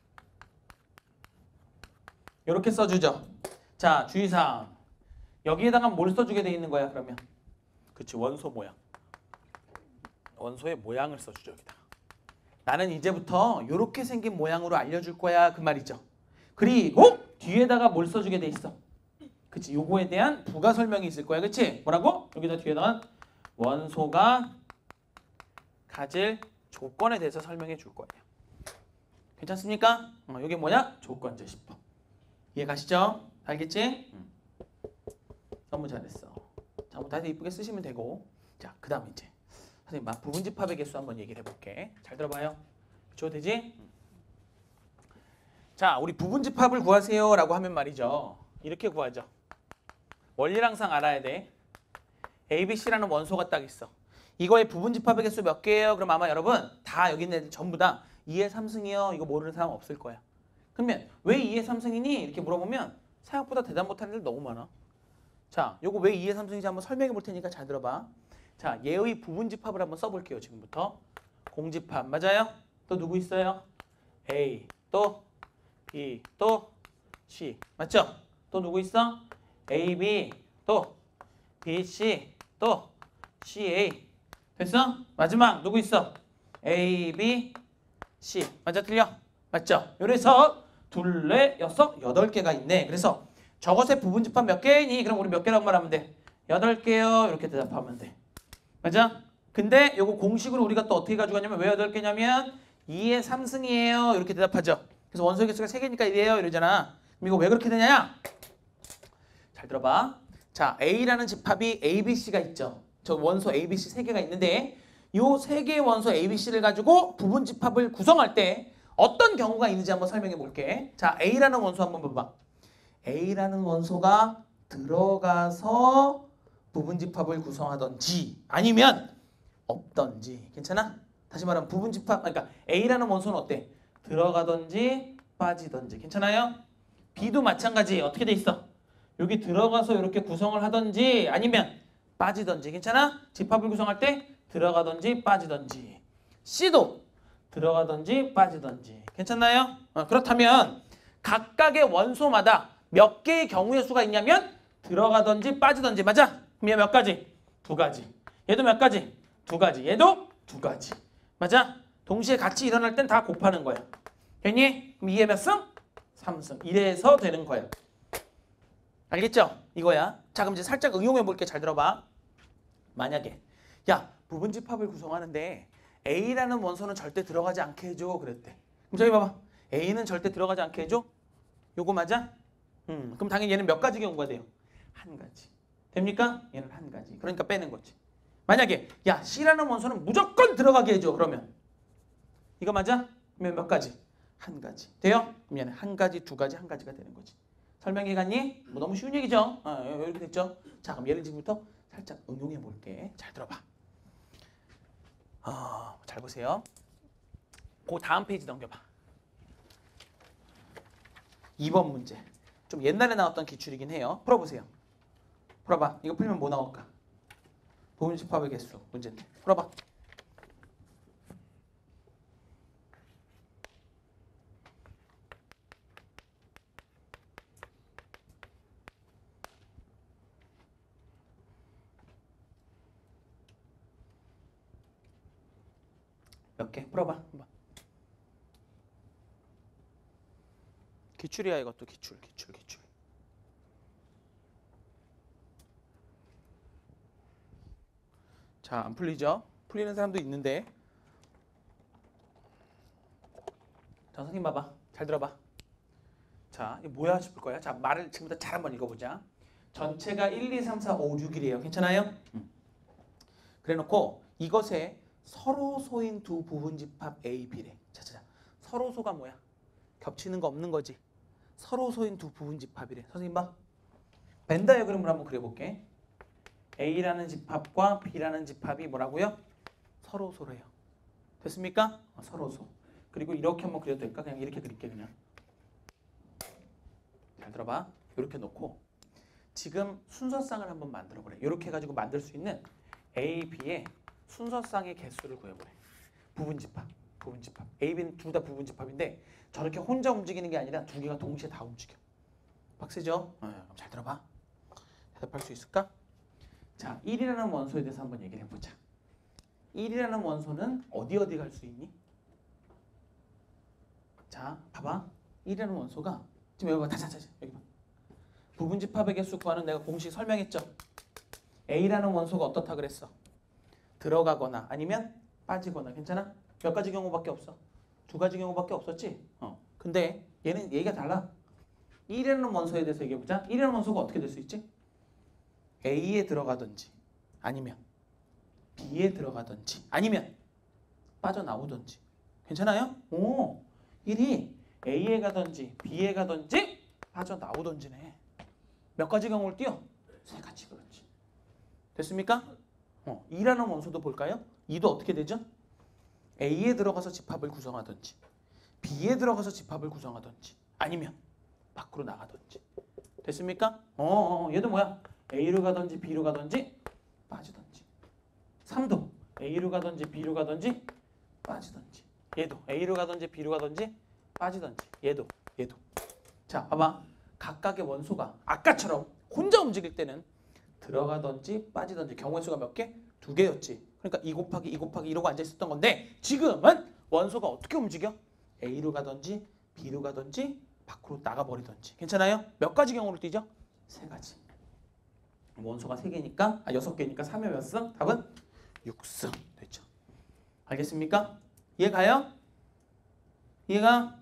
이렇게 써주죠. 자, 주의사항. 여기에다가 뭘 써주게 돼 있는 거야, 그러면? 그치, 원소 모양. 원소의 모양을 써주죠, 여기다. 나는 이제부터 이렇게 생긴 모양으로 알려줄 거야, 그 말이죠. 그리고 뒤에다가 뭘 써주게 돼 있어? 그치, 요거에 대한 부가 설명이 있을 거야, 그치? 뭐라고? 여기다 뒤에다가 원소가 가질 조건에 대해서 설명해 줄 거예요. 괜찮습니까? 이게 뭐냐? 조건제시법. 이해 가시죠? 알겠지? 너무 잘했어. 자, 뭐 다들 이쁘게 쓰시면 되고. 자, 그 다음 이제 선생님 부분집합의 개수 한번 얘기를 해볼게. 잘 들어봐요. 그쵸? 되지? 자, 우리 부분집합을 구하세요 라고 하면 말이죠. 이렇게 구하죠. 원리를 항상 알아야 돼. A, B, C라는 원소가 딱 있어. 이거의 부분집합의 개수 몇 개예요? 그럼 아마 여러분 다 여기 있는 애들 전부 다 2의 3승이요. 이거 모르는 사람 없을 거야. 그러면 왜 2의 3승이니? 이렇게 물어보면 생각보다 대답 못하는 애들 너무 많아. 자, 요거 왜 2의 3승인지 한번 설명해 볼 테니까 잘 들어봐. 자, 얘의 부분집합을 한번 써볼게요. 지금부터. 공집합 맞아요? 또 누구 있어요? A 또 B 또 C 맞죠? 또 누구 있어? A, B 또 B, C 또 C, A 됐어? 마지막 누구 있어? A, B, C 맞아 틀려? 맞죠? 그래서 둘, 넷, 여섯, 8개가 있네. 그래서 저것의 부분집합 몇 개니? 그럼 우리 몇 개라고 말하면 돼? 8개요. 이렇게 대답하면 돼. 맞아? 근데 요거 공식으로 우리가 또 어떻게 가져가냐면 왜 8개냐면 2의 3승이에요. 이렇게 대답하죠. 그래서 원소의 개수가 3개니까 이래요. 이러잖아. 그럼 이거 왜 그렇게 되냐? 잘 들어봐. 자, A라는 집합이 A, B, C가 있죠. 저 원소 A, B, C 3개가 있는데 요 3개의 원소 A, B, C를 가지고 부분 집합을 구성할 때 어떤 경우가 있는지 한번 설명해 볼게. 자, A라는 원소 한번 봐봐. A라는 원소가 들어가서 부분 집합을 구성하던지 아니면 없던지. 괜찮아? 다시 말하면 부분 집합, 그러니까 A라는 원소는 어때? 들어가던지 빠지던지. 괜찮아요? B도 마찬가지. 어떻게 돼 있어? 여기 들어가서 이렇게 구성을 하던지 아니면 빠지던지. 괜찮아? 집합을 구성할 때 들어가던지 빠지던지. C도 들어가던지 빠지던지. 괜찮나요? 그렇다면 각각의 원소마다 몇 개의 경우의 수가 있냐면 들어가던지 빠지던지. 맞아? 그럼 얘 몇 가지? 2가지. 얘도 몇 가지? 2가지. 얘도 2가지. 맞아? 동시에 같이 일어날 땐 다 곱하는 거야. 됐니? 그럼 2의 몇 승? 3승. 이래서 되는 거야. 알겠죠? 이거야. 자, 그럼 이제 살짝 응용해 볼게. 잘 들어봐. 만약에 야, 부분 집합을 구성하는데 A라는 원소는 절대 들어가지 않게 해줘. 그랬대. 그럼 저기 봐봐. A는 절대 들어가지 않게 해줘? 요거 맞아? 그럼 당연히 얘는 몇 가지 경우가 돼요? 1가지. 됩니까? 얘는 1가지. 그러니까 빼는 거지. 만약에 야, C라는 원소는 무조건 들어가게 해줘. 그러면 이거 맞아? 그러면 몇 가지? 1가지. 돼요? 그럼 얘는 1가지, 2가지, 1가지가 되는 거지. 설명이 갔니? 뭐 너무 쉬운 얘기죠? 이렇게 됐죠? 자, 그럼 얘를 지금부터 살짝 응용해 볼게. 잘 들어봐. 잘 보세요. 그 다음 페이지 넘겨봐. 2번 문제. 좀 옛날에 나왔던 기출이긴 해요. 풀어보세요. 풀어봐. 이거 풀면 뭐 나올까? 부분 집합의 개수 문제인데. 풀어봐. 몇 개? 풀어봐. 한번. 기출이야 이것도. 기출. 자, 안 풀리죠? 풀리는 사람도 있는데. 자, 선생님 봐봐. 잘 들어봐. 자, 이거 뭐야 싶을 거야. 자, 말을 지금부터 잘 한번 읽어보자. 전체가 1, 2, 3, 4, 5, 6이래요. 괜찮아요? 그래놓고 이것에 서로소인 두 부분집합 A, B래. 자. 서로소가 뭐야? 겹치는 거 없는 거지. 서로소인 두 부분집합이래. 선생님 봐. 벤 다이어그램을 한번 그려볼게. A라는 집합과 B라는 집합이 뭐라고요? 서로소래요. 됐습니까? 서로소. 그리고 이렇게 한번 그려도 될까? 그냥 이렇게 그릴게 그냥. 잘 들어봐. 이렇게 놓고 지금 순서쌍을 한번 만들어보래. 이렇게 해가지고 만들 수 있는 A, B의 순서쌍의 개수를 구해보래. 부분집합. A, B는 둘 다 부분집합인데 저렇게 혼자 움직이는 게 아니라 두 개가 동시에 다 움직여. 빡세죠? 그럼 잘 들어봐. 대답할 수 있을까? 자, 1이라는 원소에 대해서 한번 얘기를 해보자. 1이라는 원소는 어디 갈 수 있니? 자, 봐봐. 1이라는 원소가 지금 여기 봐. 자, 여기 봐. 부분집합의 개수 구하는 내가 공식 설명했죠? A라는 원소가 어떻다 그랬어? 들어가거나 아니면 빠지거나. 괜찮아? 몇 가지 경우밖에 없어? 2가지 경우밖에 없었지? 근데 얘는 얘기가 달라. 1이라는 원소에 대해서 얘기해보자. 1이라는 원소가 어떻게 될 수 있지? A에 들어가든지 아니면 B에 들어가든지 아니면 빠져나오든지. 괜찮아요? 1이 A에 가든지 B에 가든지 빠져나오든지네. 몇 가지 경우를 띄워? 3가지. 그렇지. 됐습니까? 2라는 원소도 볼까요? 2도 어떻게 되죠? A에 들어가서 집합을 구성하든지 B에 들어가서 집합을 구성하든지 아니면 밖으로 나가든지. 됐습니까? 얘도 뭐야? A로 가든지 B로 가든지 빠지든지. 3도 A로 가든지 B로 가든지 빠지든지. 얘도 A로 가든지 B로 가든지 빠지든지. 얘도. 자, 봐봐. 각각의 원소가 아까처럼 혼자 움직일 때는 들어가든지 빠지든지 경우의 수가 몇 개? 2개였지. 그러니까 2 곱하기 2 곱하기 이러고 앉아 있었던 건데 지금은 원소가 어떻게 움직여? A로 가든지 B로 가든지 밖으로 나가버리든지. 괜찮아요? 몇 가지 경우를 띄죠? 3가지. 원소가 3개니까 6개니까 3의 몇 승? 답은 6승 됐죠. 알겠습니까? 이해가요? 이해가?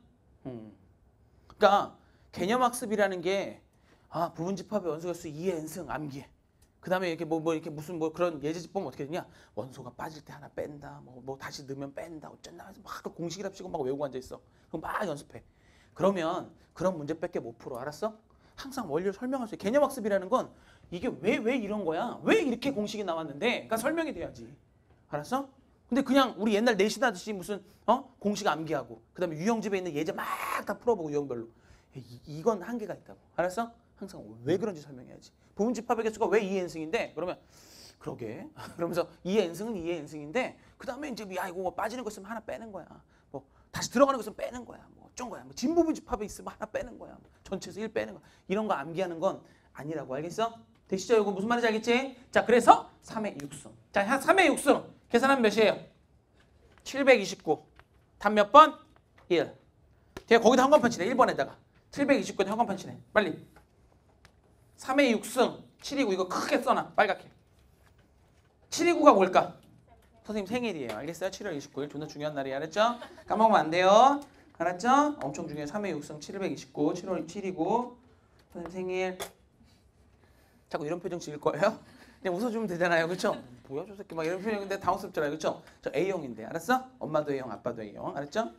그러니까 개념학습이라는 게 부분집합의 원소개수 2의 n승 암기해. 그 다음에 이렇게 이렇게 무슨 그런 예제집 보면 어떻게 되냐? 원소가 빠질 때 하나 뺀다. 뭐 다시 넣으면 뺀다. 어쩐다 해서 막 공식이랍시고 막 외우고 앉아있어. 그럼 막 연습해. 그러면 그런 문제밖에 못 풀어. 알았어? 항상 원리를 설명할 수 있어. 개념학습이라는 건 이게 왜 이런 거야? 왜 이렇게 공식이 나왔는데? 그러니까 설명이 돼야지. 알았어? 근데 그냥 우리 옛날 내신 하듯이 무슨 공식 암기하고 그 다음에 유형집에 있는 예제 막 다 풀어보고 유형별로. 이건 한계가 있다고. 알았어? 항상 왜 그런지 설명해야지. 부분집합의 개수가 왜 2의 n승인데? 그러면 그러게. 그러면서 2의 n승은 2의 n승인데 그 다음에 이제 이거 뭐 빠지는 거 있으면 하나 빼는 거야. 뭐 다시 들어가는 거 있으면 빼는 거야. 뭐 어쩐 거야. 뭐 진부분집합에 있으면 하나 빼는 거야. 뭐 전체에서 1 빼는 거야. 이런 거 암기하는 건 아니라고. 알겠어? 되시죠? 이거 무슨 말인지 알겠지? 자, 그래서 3의 6승. 자, 3의 6승. 계산하면 몇이에요? 729. 답 몇 번? 1. 걔 거기다 현관판 치네. 1번에다가. 729에 현관판 치네. 빨리. 3의 6승. 729 이거 크게 써놔. 빨갛게. 729가 뭘까? 선생님 생일이에요. 알겠어요? 7월 29일. 존나 중요한 날이에요. 알았죠? 까먹으면 안 돼요. 알았죠? 엄청 중요해요. 3의 6승 729. 7월 729. 선생님 생일. 자꾸 이런 표정 지을 거예요? 그냥 웃어주면 되잖아요. 그렇죠? 뭐야 저 새끼 막 이런 표정인데 당황스럽잖아요. 그렇죠? 저 A형인데. 알았어? 엄마도 A형, 아빠도 A형. 알았죠?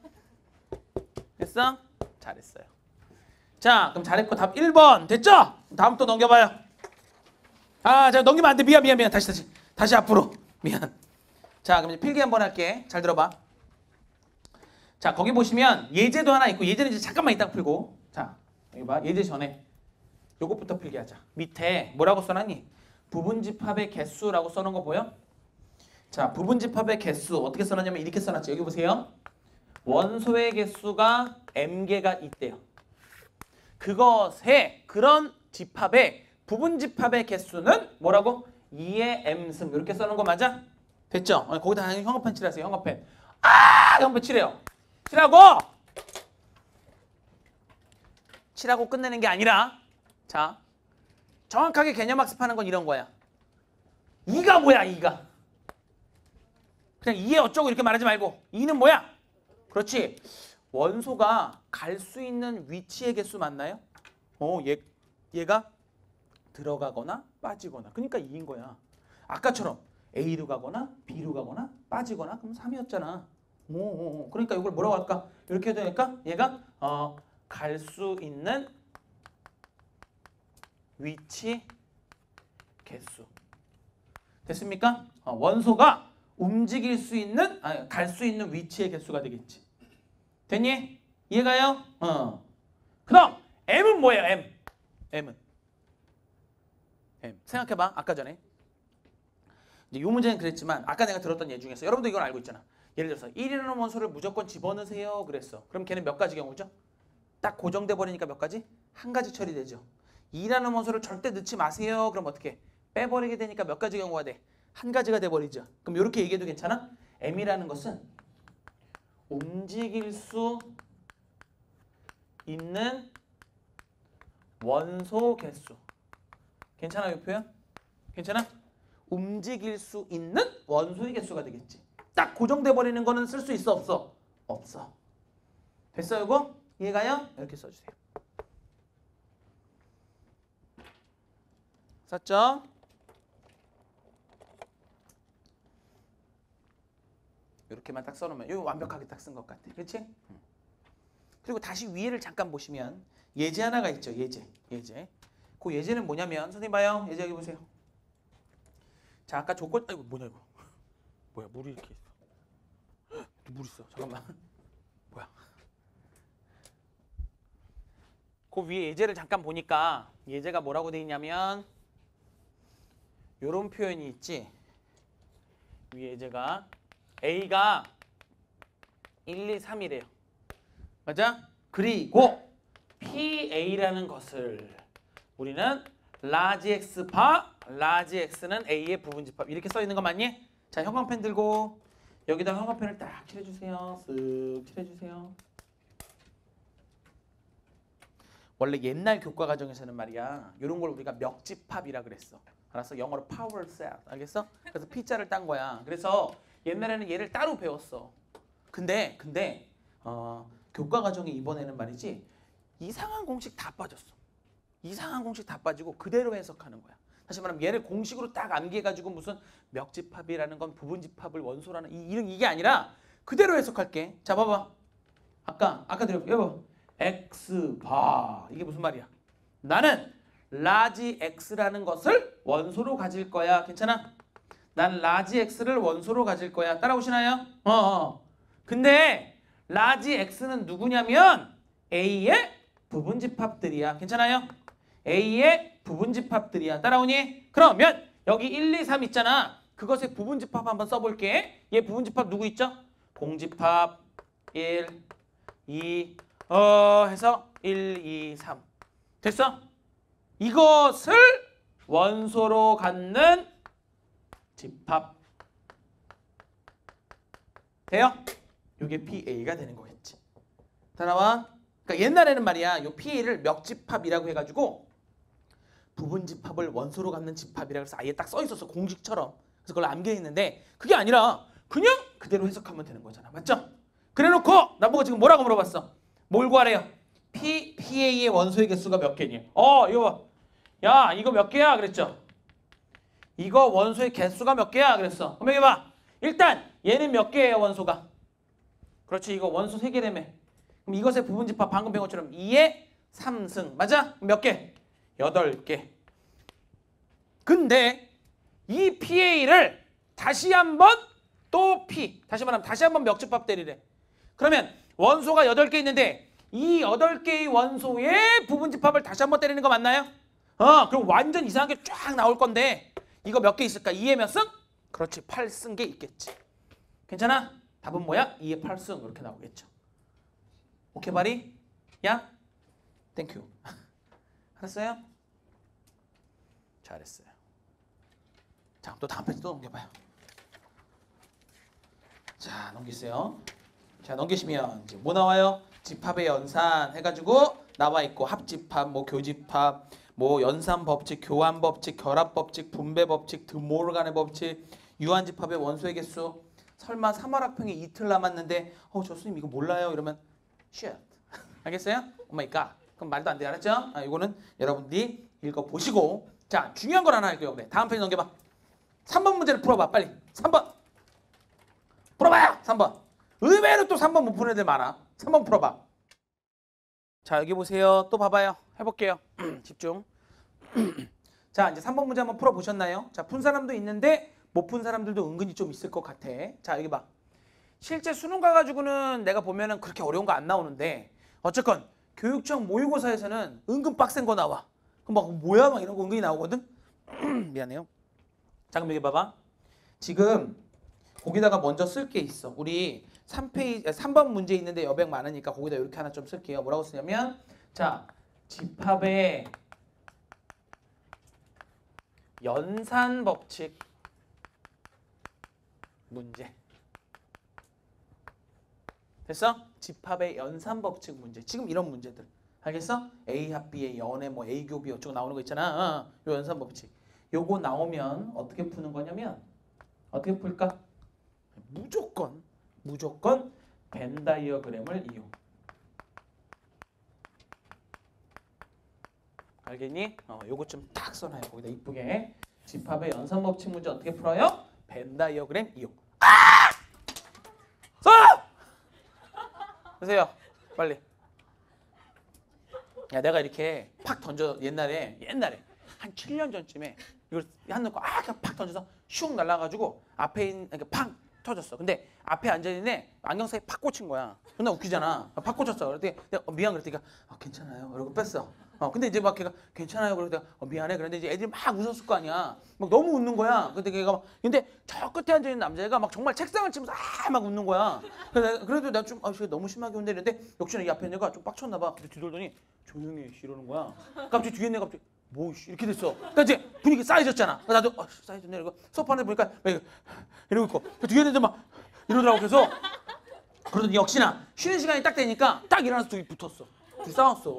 됐어? 잘했어요. 자, 그럼 잘했고 답 1번. 됐죠? 다음 또 넘겨봐요. 자, 넘기면 안 돼. 미안. 다시 앞으로. 미안. 자, 그럼 이제 필기 한번 할게. 잘 들어봐. 자, 거기 보시면 예제도 하나 있고 예제는 이제 잠깐만 이따 풀고. 자, 여기 봐. 예제 전에 요것부터 필기하자. 밑에 뭐라고 써놨니? 부분집합의 개수라고 써놓은 거 보여? 자, 부분집합의 개수 어떻게 써놨냐면 이렇게 써놨지. 여기 보세요. 원소의 개수가 m개가 있대요. 그것의 그런 집합의 부분집합의 개수는 뭐라고? 2의 m승. 이렇게 써놓은 거 맞아? 됐죠? 거기다 당연히 형광펜 칠하세요. 형광펜. 형광펜 칠해요. 칠하고 끝내는 게 아니라 자, 정확하게 개념학습하는 건 이런 거야. 2가 뭐야? 2가. 그냥 2에 어쩌고 이렇게 말하지 말고 2는 뭐야? 그렇지. 원소가 갈 수 있는 위치의 개수 맞나요? 얘가 들어가거나 빠지거나. 그러니까 2인 거야. 아까처럼 A로 가거나 B로 가거나 빠지거나 그럼 3이었잖아. 그러니까 이걸 뭐라고 할까? 이렇게 해도 되니까 얘가 갈 수 있는 위치 개수. 됐습니까? 원소가 움직일 수 있는, 갈 수 있는 위치의 개수가 되겠지. 됐니? 이해가요? 그럼 m은 뭐예요? m은 m. 생각해봐. 아까 전에 이제 이 문제는 그랬지만 아까 내가 들었던 예 중에서 여러분도 이건 알고 있잖아. 예를 들어서 1이라는 원소를 무조건 집어넣으세요 그랬어. 그럼 걔는 몇 가지 경우죠? 딱 고정돼 버리니까 몇 가지? 한 가지 처리되죠. 2라는 원소를 절대 넣지 마세요. 그럼 어떻게? 빼버리게 되니까 몇 가지 경우가 돼? 한 가지가 돼버리죠. 그럼 이렇게 얘기해도 괜찮아? m이라는 것은 움직일 수 있는 원소 개수. 괜찮아요, 이 표현? 괜찮아? 움직일 수 있는 원소의 개수가 되겠지. 딱 고정돼 버리는 거는 쓸 수 있어, 없어? 없어. 됐어요, 이거? 이해가요? 이렇게 써주세요. 썼죠? 이렇게만 딱 써놓으면 이거 완벽하게 딱 쓴 것 같아. 그렇지? 그리고 다시 위에를 잠깐 보시면 예제 하나가 있죠. 예제. 그 예제는 뭐냐면 선생님 봐요. 예제 여기 보세요. 자, 아까 조건 아이고 뭐냐 이거. 뭐야 물이 이렇게 있어. 물 있어. 잠깐만. 뭐야. 그 위에 예제를 잠깐 보니까 예제가 뭐라고 돼 있냐면 요런 표현이 있지. 위에 예제가 A가 1, 2, 3이래요. 맞아? 그리고 PA라는 것을 우리는 라지 X 바 라지 X는 A의 부분집합 이렇게 써 있는 거 맞니? 자, 형광펜 들고 여기다 형광펜을 딱 칠해주세요. 쓱 칠해주세요. 원래 옛날 교과 과정에서는 말이야. 이런 걸 우리가 멱집합이라 그랬어. 알았어? 영어로 power set. 알겠어? 그래서 P자를 딴 거야. 그래서 옛날에는 얘를 따로 배웠어. 근데 교과 과정에 이번에는 말이지 이상한 공식 다 빠졌어. 이상한 공식 다 빠지고 그대로 해석하는 거야. 다시 말하면 얘를 공식으로 딱 암기해가지고 무슨 멱집합이라는 건 부분집합을 원소라는 이게 아니라 그대로 해석할게. 자 봐봐. 아까 드려볼게. 여보. X바 이게 무슨 말이야? 나는 라지 X라는 것을 원소로 가질 거야. 괜찮아? 난 라지 X를 원소로 가질 거야. 따라오시나요? 근데 라지 X는 누구냐면 A의 부분집합들이야. 괜찮아요? A의 부분집합들이야. 따라오니? 그러면 여기 1, 2, 3 있잖아. 그것의 부분집합 한번 써볼게. 얘 부분집합 누구 있죠? 공집합 1, 2 해서 1, 2, 3 됐어? 이것을 원소로 갖는 집합 돼요? 이게 PA가 되는 거겠지. 다 나와? 그러니까 옛날에는 말이야 요 PA를 멱집합이라고 해가지고 부분집합을 원소로 갖는 집합이라고 해서 아예 딱 써있었어. 공식처럼. 그래서 그걸 암기했는데 그게 아니라 그냥 그대로 해석하면 되는 거잖아. 맞죠? 그래놓고 나보고 지금 뭐라고 물어봤어? 뭘 구하래요? PA의 원소의 개수가 몇 개니? 이거 봐. 야 이거 몇 개야? 그랬죠? 이거 원소의 개수가 몇 개야? 그랬어. 그럼 여기 봐. 일단 얘는 몇 개예요 원소가? 그렇지 이거 원소 3개라며. 그럼 이것의 부분집합 방금 배운 것처럼 2의 3승. 맞아? 몇 개? 8개. 근데 이 PA를 다시 한번 또 P. 다시 말하면 다시 한번 멱집합 때리래. 그러면 원소가 8개 있는데 이 8개의 원소의 부분집합을 다시 한번 때리는 거 맞나요? 그럼 완전 이상한 게 쫙 나올 건데 이거 몇 개 있을까? 2의 몇 승? 그렇지 8승 게 있겠지. 괜찮아? 답은 뭐야? 2의 8승 이렇게 나오겠죠. 오케이 바리? 야? 땡큐. 알았어요? 잘했어요. 자, 또 다음 페이지 또 넘겨봐요. 자, 넘기세요. 자, 넘기시면 이제 뭐 나와요? 집합의 연산 해가지고 나와 있고 합집합, 뭐 교집합, 뭐 연산 법칙, 교환 법칙, 결합 법칙, 분배 법칙, 드모르간의 법칙, 유한 집합의 원소의 개수. 설마 3월 학평이 이틀 남았는데 저 선생님 이거 몰라요 이러면 shit. 알겠어요? 오마이갓. 그럼 말도 안 돼. 알았죠? 이거는 여러분들이 읽어보시고. 자, 중요한 걸 하나 할게요. 그래. 다음 페이지 넘겨봐. 3번 문제를 풀어봐. 빨리. 3번. 풀어봐요. 3번. 의외로 또 3번 못 푸는 애들 많아. 3번 풀어봐. 자, 여기 보세요. 또 봐봐요. 해볼게요. 집중. 자, 이제 3번 문제 한번 풀어보셨나요? 자, 푼 사람도 있는데 못 푼 사람들도 은근히 좀 있을 것 같아. 자, 여기 봐. 실제 수능 가가지고는 내가 보면은 그렇게 어려운 거 안 나오는데 어쨌건 교육청 모의고사에서는 은근 빡센 거 나와. 그럼 막 뭐야 막 이런 거 은근히 나오거든. 미안해요. 자, 그럼 여기 봐봐. 지금 거기다가 먼저 쓸 게 있어. 우리 3번 문제 있는데 여백 많으니까 거기다 이렇게 하나 좀 쓸게요. 뭐라고 쓰냐면 자, 집합의 연산 법칙 문제. 됐어? 집합의 연산 법칙 문제. 지금 이런 문제들. 알겠어? A 합 B의 연의 뭐 A 교비 어쩌고 나오는 거 있잖아. 요 연산 법칙. 요거 나오면 어떻게 푸는 거냐면 어떻게 풀까? 무조건 벤 다이어그램을 이용. 알겠니? 요거 좀 딱 써놔요. 거기다 이쁘게. 집합의 연산 법칙 문제 어떻게 풀어요? 벤 다이어그램 이용. 써! 보세요. 빨리. 야, 내가 이렇게 팍 던져 옛날에 한 7년 전쯤에 이걸 한 놓고 그냥 팍 던져서 슉 날라가지고 앞에 있는 팍 터졌어. 근데 앞에 앉아 있는 애 안경 사이에 팍 꽂힌 거야. 존나 웃기잖아. 팍 꽂혔어. 그랬더니 내가 미안 그랬더니 괜찮아요. 그러고 뺐어. 근데 이제 막 걔가 괜찮아요. 그러고 내가 미안해. 그런데 이제 애들이 막 웃었을 거 아니야. 막 너무 웃는 거야. 근데 걔가 막 근데 저 끝에 앉아 있는 남자애가 막 정말 책상을 치면서 막 웃는 거야. 그래도 내가 좀 너무 심하게 혼내는데 역시나 이 앞에 있는 애가 좀 빡쳤나 봐. 근데 뒤돌더니 조용히 해 이러는 거야. 갑자기 뒤에 있는 애가 갑자기 뭐 이렇게 됐어. 그러니까 이제 분위기 쌓여졌잖아. 나도 쌓여졌네. 이러고 소파 안에 보니까 이러고 있고 그 뒤에 있는 애들 막 이러더라고. 그러더니 역시나 쉬는 시간이 딱 되니까 딱 일어나서 둘이 붙었어. 둘이 싸웠어.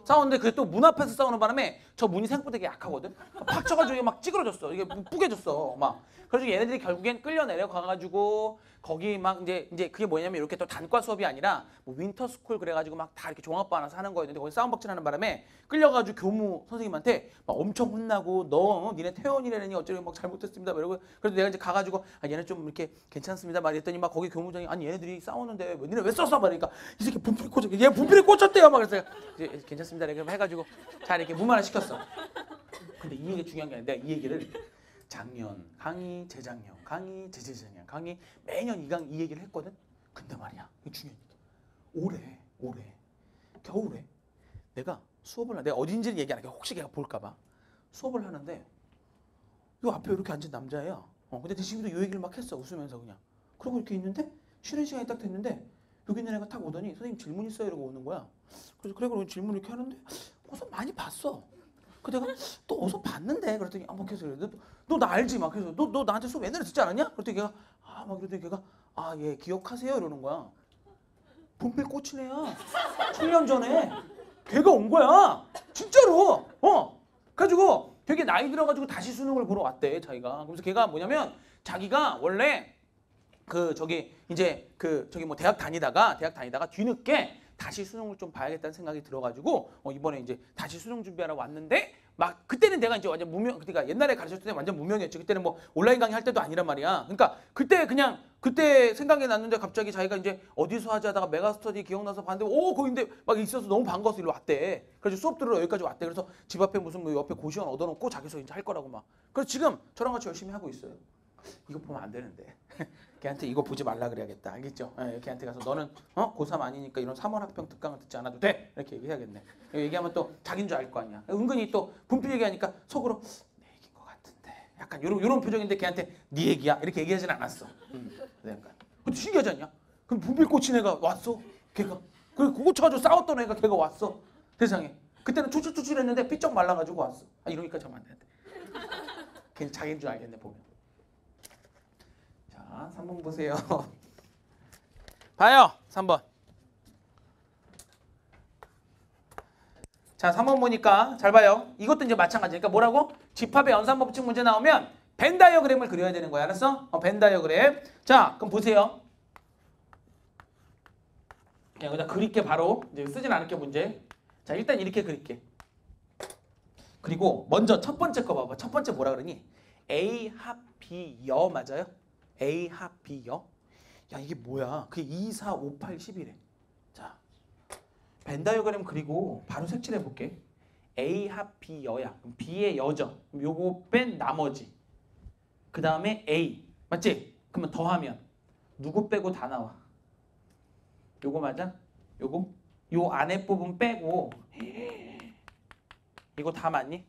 싸웠는데 그게 또 문 앞에서 싸우는 바람에 저 문이 생각보다 되게 약하거든. 팍 쳐가지고 이게 막 찌그러졌어. 이게 뿌개졌어. 막. 그래서 얘네들이 결국엔 끌려 내려가가지고 거기 막 이제 그게 뭐냐면 이렇게 또 단과 수업이 아니라 뭐 윈터스쿨 그래가지고 막 다 이렇게 종합반 하나서 하는 거였는데 거기 싸움박질하는 바람에 끌려가지고 교무 선생님한테 막 엄청 혼나고 너 니네 태원이라니 어쩌고 막 잘못했습니다. 막 이러고 그래서 내가 이제 가가지고 아 얘네 좀 이렇게 괜찮습니다. 막 이랬더니 막 거기 교무장이 아니 얘네들이 싸우는데 니네 왜 썼어? 말이니까 이 새끼 분필이 꽂혔 얘 분필이 꽂혔대요. 막 그래서 이제 괜찮습니다. 이렇게 해가지고 잘 이렇게 무마를 시켰어. 근데 이 얘기 중요한 게 아니라 내가 이 얘기를 작년 강의, 재작년 강의, 재재작년 강의 매년 이 얘기를 했거든. 근데 말이야, 이게 중요한 얘기. 올해 겨울에 내가 수업을 내가 어딘지를 얘기 안 할게. 혹시 걔가 볼까봐 수업을 하는데 요 앞에 이렇게 앉은 남자야. 근데 내 친구도 요 얘기를 막 했어. 웃으면서 그냥. 그러고 이렇게 있는데 쉬는 시간이 딱 됐는데 여기 있는 애가 딱 오더니 선생님 질문 있어요 이러고 오는 거야. 그래서 그래 그럼 질문 이렇게 하는데 어서 많이 봤어. 그 내가 또 어서 봤는데 그랬더니 막 계속 그래. 너 나 알지? 막 그래서 너 나한테 수업 옛날에 듣지 않았냐? 그랬더니 걔가 막 그랬더니 걔가 예 기억하세요 이러는 거야. 분필 꽂힌 애야. 7년 전에 걔가 온 거야. 진짜로. 그래가지고 되게 나이 들어가지고 다시 수능을 보러 왔대 자기가. 그래서 걔가 뭐냐면 자기가 원래 뭐 대학 다니다가 뒤늦게 다시 수능을 좀 봐야겠다는 생각이 들어가지고 이번에 이제 다시 수능 준비하러 왔는데 막 그때는 내가 이제 완전 무명, 그러니까 옛날에 가르쳤을 때 완전 무명이었지. 그때는 뭐 온라인 강의 할 때도 아니란 말이야. 그러니까 그때 생각이 났는데 갑자기 자기가 이제 어디서 하자다가 메가스터디 기억나서 봤는데 거긴데 막 있어서 너무 반가워서 일로 왔대. 그래서 수업 들으러 여기까지 왔대. 그래서 집 앞에 무슨 뭐 옆에 고시원 얻어놓고 자기서 이제 할 거라고 막. 그래서 지금 저랑 같이 열심히 하고 있어요. 이거 보면 안 되는데. 걔한테 이거 보지 말라 그래야겠다. 알겠죠? 걔한테 가서 너는 고3 아니니까 이런 3월 학평 특강을 듣지 않아도 돼. 이렇게 얘기해야겠네. 얘기하면 또 자기인 줄 알 거 아니야. 은근히 또 분필 얘기하니까 속으로 내 얘기인 것 같은데. 약간 요런 표정인데 걔한테 네 얘기야. 이렇게 얘기하진 않았어. 약간. 근데 신기하지 않냐? 그럼 분필 꽂힌 애가 왔어. 걔가. 그리고 그거 쳐가지고 싸웠던 애가 걔가 왔어. 세상에. 그때는 추출했는데 삐쩍 말라가지고 왔어. 이러니까 참 안 되는데. 걔는 자기인 줄 알겠네 보면. 자, 3번 보세요. 봐요. 3번. 자, 3번 보니까 잘 봐요. 이것도 이제 마찬가지니까 뭐라고? 집합의 연산법칙 문제 나오면 벤 다이어그램을 그려야 되는 거야. 알았어? 벤 다이어그램. 자, 그럼 보세요. 그냥 여기다 그릴게 바로. 이제 쓰진 않을게 문제. 자, 일단 이렇게 그릴게. 그리고 먼저 첫 번째 거 봐봐. 첫 번째 뭐라 그러니? A 합 B 여 맞아요? A 합 B 여? 야 이게 뭐야? 그게 2, 4, 5, 8, 11에. 자, 벤 다이어그램 그리고 바로 색칠해 볼게. A 합 B 여야. 그럼 B의 여죠. 그럼 요거 뺀 나머지. 그 다음에 A. 맞지? 그러면 더하면 누구 빼고 다 나와. 요거 맞아? 요거? 요 안에 부분 빼고 이거 다 맞니?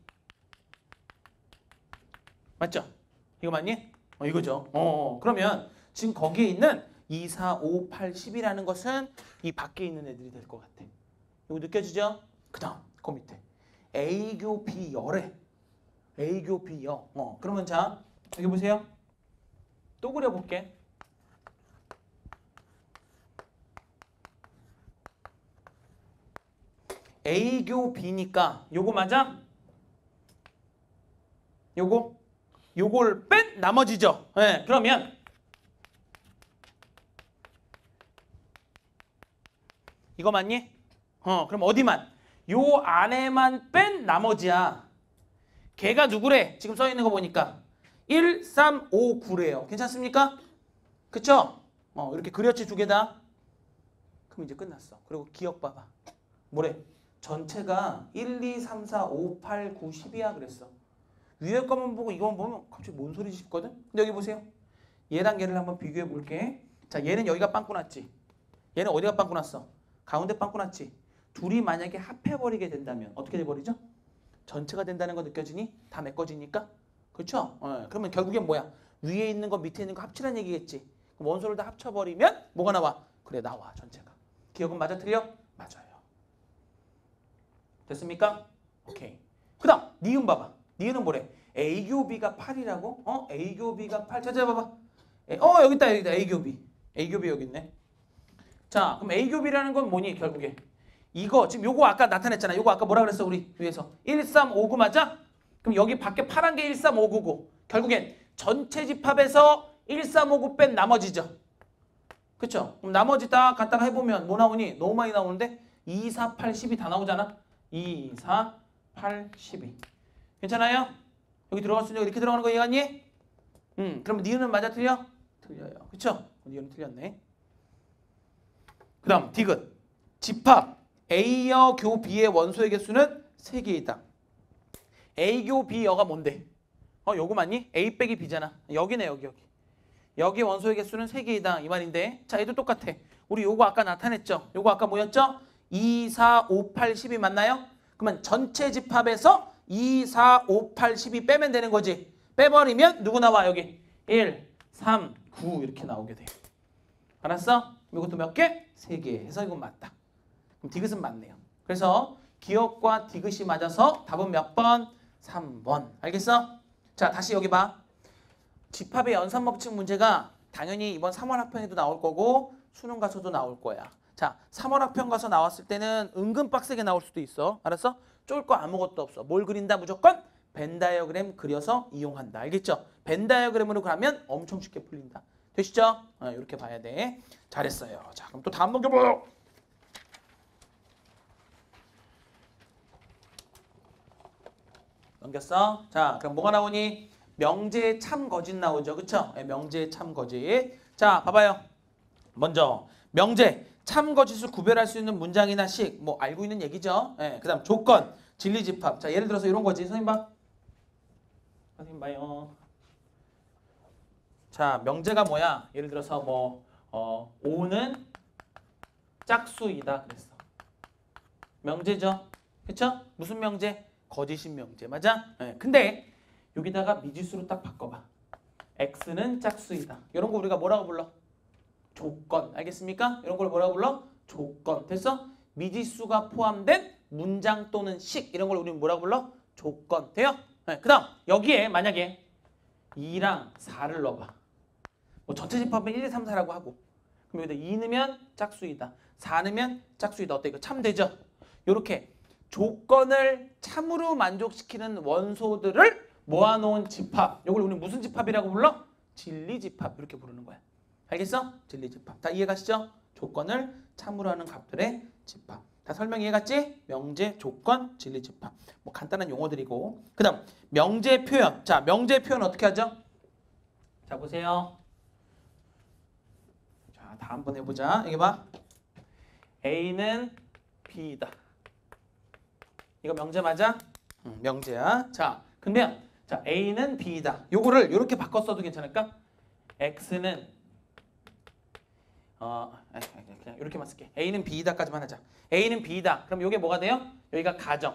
맞죠? 이거 맞니? 이거죠. 그러면 지금 거기에 있는 2, 4, 5, 8, 10이라는 것은 이 밖에 있는 애들이 될 것 같아. 이거 느껴지죠? 그 다음 그 밑에 A교 B여래. A교 B여. 그러면 자 여기 보세요. 또 그려볼게. A교 B니까 요거 맞아? 요걸 뺀 나머지죠. 네, 그러면 이거 맞니? 그럼 어디만? 요 안에만 뺀 나머지야. 걔가 누구래? 지금 써 있는 거 보니까 1, 3, 5, 9래요. 괜찮습니까? 그쵸? 이렇게 그렸지 두 개다. 그럼 이제 끝났어. 그리고 기억 봐봐. 뭐래? 전체가 1, 2, 3, 4, 5, 8, 9, 10이야 그랬어. 위에 거만 보고 이거만 보면 갑자기 뭔 소리지 싶거든? 근데 여기 보세요. 얘랑 얘를 한번 비교해 볼게. 자, 얘는 여기가 빵꾸 났지. 얘는 어디가 빵꾸 났어? 가운데 빵꾸 났지. 둘이 만약에 합해버리게 된다면 어떻게 돼버리죠? 전체가 된다는 거 느껴지니? 다 메꿔지니까? 그렇죠? 그러면 결국엔 뭐야? 위에 있는 거 밑에 있는 거 합치라는 얘기겠지. 그럼 원소를 다 합쳐버리면 뭐가 나와? 그래 나와 전체가. 기억은 맞아 틀려? 맞아요. 됐습니까? 오케이. 그 다음 니은 봐봐. 니은은 뭐래? A교 B가 8이라고? A교 B가 8 찾아봐봐. 여기 있다 A교 B. A교 B 여기 있네. 자 그럼 A교 B라는 건 뭐니 결국에? 이거 지금 요거 아까 나타냈잖아. 요거 아까 뭐라 그랬어 우리 위에서 1359 맞아? 그럼 여기 밖에 파란 게 1359고 결국엔 전체 집합에서 1359 뺀 나머지죠. 그쵸? 그럼 나머지 딱 갖다가 해보면 뭐 나오니? 너무 많이 나오는데 2, 4, 8, 10이 다 나오잖아. 2, 4, 8, 12. 괜찮아요? 여기 들어갔으니까 이렇게 들어가는 거 이해갔니? 그럼 니은은 맞아 틀려? 틀려요. 그쵸? 니은은 틀렸네. 그 다음 디귿. 집합 A여 교 B의 원소의 개수는 3개이다. A교 B여가 뭔데? 요거 맞니? A 빼기 B잖아. 여기네 여기. 여기 원소의 개수는 3개이다. 이 말인데 자 얘도 똑같아. 우리 요거 아까 나타냈죠? 요거 아까 뭐였죠? 2, 4, 5, 8, 10이 맞나요? 그러면 전체 집합에서 2, 4, 5, 8, 10이 빼면 되는 거지. 빼버리면 누구 나와 여기? 1, 3, 9 이렇게 나오게 돼. 알았어? 이것도 몇 개? 3개 해서 이건 맞다. 그럼 디귿은 맞네요. 그래서 기억과 디귿이 맞아서 답은 몇 번? 3번. 알겠어? 자 다시 여기 봐. 집합의 연산법칙 문제가 당연히 이번 3월 학평에도 나올 거고 수능 가서도 나올 거야. 자 3월 학평 가서 나왔을 때는 은근 빡세게 나올 수도 있어. 알았어? 쫄 거 아무것도 없어. 뭘 그린다? 무조건 벤 다이어그램 그려서 이용한다. 알겠죠? 벤 다이어그램으로 가면 엄청 쉽게 풀린다. 되시죠? 이렇게 봐야 돼. 잘했어요. 자 그럼 또 다음 넘겨봐요. 넘겼어? 자 그럼 뭐가 나오니? 명제의 참거짓 나오죠. 그쵸? 명제의 참거짓. 자 봐봐요. 먼저 명제 참거짓을 구별할 수 있는 문장이나 식 뭐 알고 있는 얘기죠. 그 다음 조건 진리집합. 자 예를 들어서 이런 거지. 선생님 봐. 선생님 봐요. 자 명제가 뭐야? 예를 들어서 뭐 5는 짝수이다 그랬어. 명제죠. 그쵸? 무슨 명제? 거짓인 명제. 맞아? 근데 여기다가 미지수로 딱 바꿔봐. x는 짝수이다. 이런 거 우리가 뭐라고 불러? 조건. 알겠습니까? 이런 걸 뭐라고 불러? 조건. 됐어? 미지수가 포함된 문장 또는 식. 이런 걸 우리는 뭐라고 불러? 조건. 돼요? 그 다음 여기에 만약에 2랑 4를 넣어봐. 뭐 전체 집합은 1, 2, 3, 4라고 하고 그럼 여기다 2 넣으면 짝수이다. 4 넣으면 짝수이다. 어때? 이거 참 되죠? 이렇게 조건을 참으로 만족시키는 원소들을 모아놓은 집합. 이걸 우리 무슨 집합이라고 불러? 진리집합. 이렇게 부르는 거야. 알겠어? 진리집합. 다 이해가시죠? 조건을 참으로 하는 값들의 집합. 다 설명 이해갔지? 명제, 조건, 진리집합. 뭐 간단한 용어들이고. 그 다음 명제 표현. 자 명제 표현 어떻게 하죠? 자 보세요. 자 다 한번 해보자. 여기 봐. A는 B다. 이거 명제 맞아? 명제야. 자, 근데 자 A는 B이다. 요거를 이렇게 바꿔 써도 괜찮을까? X는 그냥 이렇게만 쓸게. A는 B이다까지만 하자. A는 B이다. 그럼 요게 뭐가 돼요? 여기가 가정.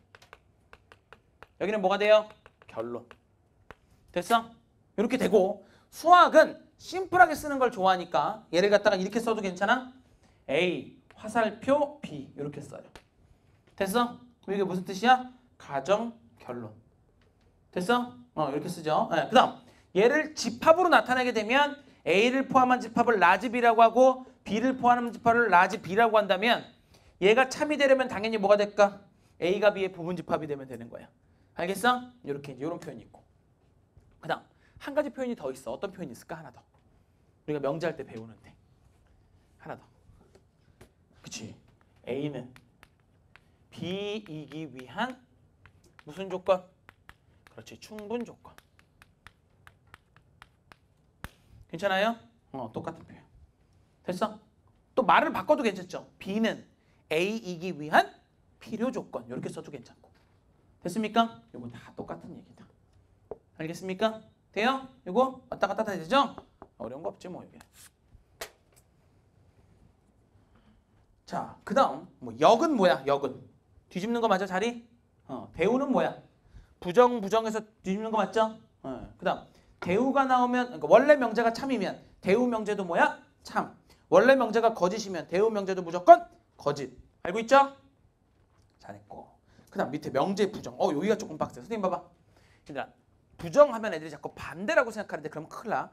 여기는 뭐가 돼요? 결론. 됐어? 이렇게 되고 수학은 심플하게 쓰는 걸 좋아하니까 얘를 갖다가 이렇게 써도 괜찮아? A, 화살표, B 이렇게 써요. 됐어? 그럼 이게 무슨 뜻이야? 가정, 결론. 됐어? 이렇게 쓰죠. 그 다음 얘를 집합으로 나타내게 되면 A를 포함한 집합을 라지 B라고 하고 B를 포함한 집합을 라지 B라고 한다면 얘가 참이 되려면 당연히 뭐가 될까? A가 B의 부분 집합이 되면 되는 거야. 알겠어? 이렇게 이제 이런 표현이 있고. 그 다음 한 가지 표현이 더 있어. 어떤 표현이 있을까? 하나 더. 우리가 명제할 때 배우는데. 하나 더. 그치? A는 B이기 위한 무슨 조건? 그렇지. 충분 조건. 괜찮아요? 똑같은 표현. 됐어? 또 말을 바꿔도 괜찮죠? B는 A이기 위한 필요 조건. 이렇게 써도 괜찮고. 됐습니까? 이거 다 똑같은 얘기다. 알겠습니까? 돼요? 이거 왔다 갔다 다 되죠? 어려운 거 없지 뭐 이게. 자, 그 다음 뭐 역은 뭐야? 역은 뒤집는 거 맞아? 자리? 대우는 뭐야? 부정해서 뒤집는 거 맞죠? 그 다음 대우가 나오면 그러니까 원래 명제가 참이면 대우 명제도 뭐야? 참. 원래 명제가 거짓이면 대우 명제도 무조건 거짓. 알고 있죠? 잘했고. 그 다음 밑에 명제 부정. 여기가 조금 빡세. 선생님 봐봐. 얘들아 부정하면 애들이 자꾸 반대라고 생각하는데 그러면 큰일 나.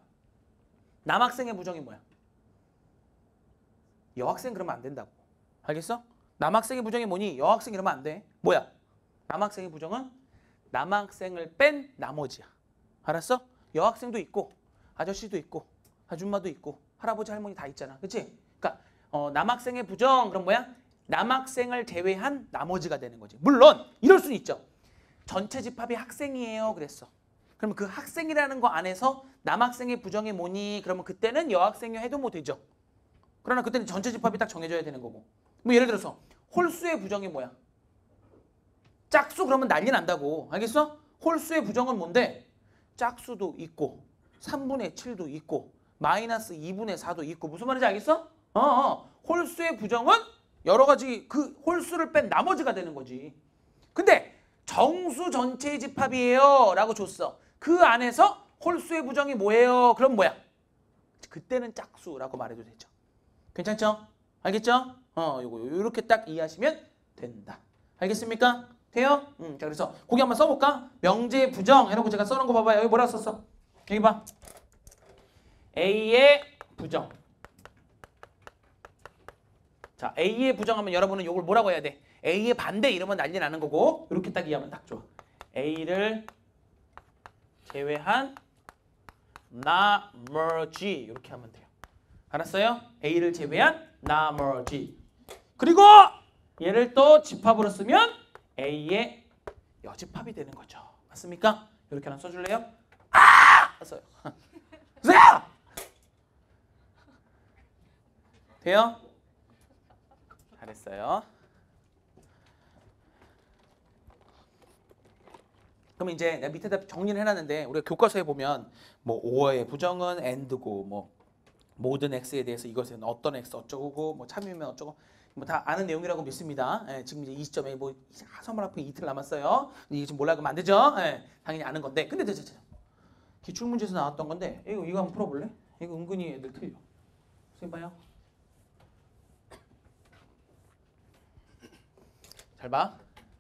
남학생의 부정이 뭐야? 여학생 그러면 안 된다고. 알겠어? 남학생의 부정이 뭐니? 여학생 이러면 안 돼. 뭐야? 남학생의 부정은 남학생을 뺀 나머지야. 알았어? 여학생도 있고 아저씨도 있고 아줌마도 있고 할아버지 할머니 다 있잖아. 그치? 그러니까 남학생의 부정 그럼 뭐야? 남학생을 제외한 나머지가 되는 거지. 물론 이럴 수는 있죠. 전체 집합이 학생이에요 그랬어. 그러면 그 학생이라는 거 안에서 남학생의 부정이 뭐니? 그러면 그때는 여학생이 해도 뭐 되죠. 그러나 그때는 전체 집합이 딱 정해져야 되는 거고. 뭐 예를 들어서 홀수의 부정이 뭐야? 짝수 그러면 난리 난다고. 알겠어? 홀수의 부정은 뭔데? 짝수도 있고 3분의 7도 있고 마이너스 2분의 4도 있고. 무슨 말인지 알겠어? 홀수의 부정은 여러 가지 그 홀수를 뺀 나머지가 되는 거지. 근데 정수 전체의 집합이에요 라고 줬어. 그 안에서 홀수의 부정이 뭐예요? 그럼 뭐야? 그때는 짝수라고 말해도 되죠. 괜찮죠? 알겠죠? 요렇게 딱 이해하시면 된다. 알겠습니까? 돼요? 자, 그래서 거기 한번 써볼까? 명제 부정 해놓고 제가 써놓은 거 봐봐요. 여기 뭐라 썼어? 여기 봐. A의 부정. 자, A의 부정하면 여러분은 이걸 뭐라고 해야 돼? A의 반대 이러면 난리 나는 거고 이렇게 딱 이해하면 딱 좋아. A를 제외한 나머지 이렇게 하면 돼요. 알았어요? A를 제외한 나머지. 그리고 얘를 또 집합으로 쓰면 A의 여집합이 되는 거죠. 맞습니까? 이렇게 하나 써줄래요? 써요. 써요! 돼요? 잘했어요. 그럼 이제 내가 밑에다 정리를 해놨는데 우리가 교과서에 보면 뭐 5어의 부정은 and고 뭐 모든 x에 대해서 이것은 어떤 x 어쩌고 뭐 참이면 어쩌고 뭐 다 아는 내용이라고 믿습니다. 지금 이제 이 시점에 뭐 선물 앞에 이틀 남았어요. 이게 지금 몰라 그러면 안 되죠. 당연히 아는 건데. 근데 기출문제에서 나왔던 건데 이거 한번 풀어볼래? 이거 은근히 애들 틀려. 해봐요. 잘 봐.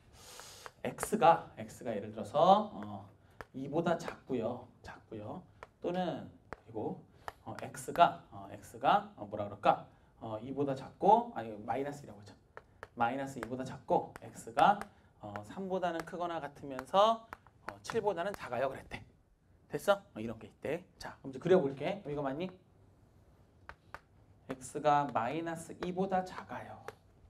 x가 예를 들어서 2보다 작고요. 또는 그리고 x가 뭐라 그럴까? 2보다 작고 아니 마이너스라고 하죠. 마이너스 2보다 작고 x가 3보다는 크거나 같으면서 7보다는 작아요. 그랬대. 됐어? 이런 게 있대. 자, 그럼 이제 그려볼게. 이거 맞니? x가 마이너스 2보다 작아요.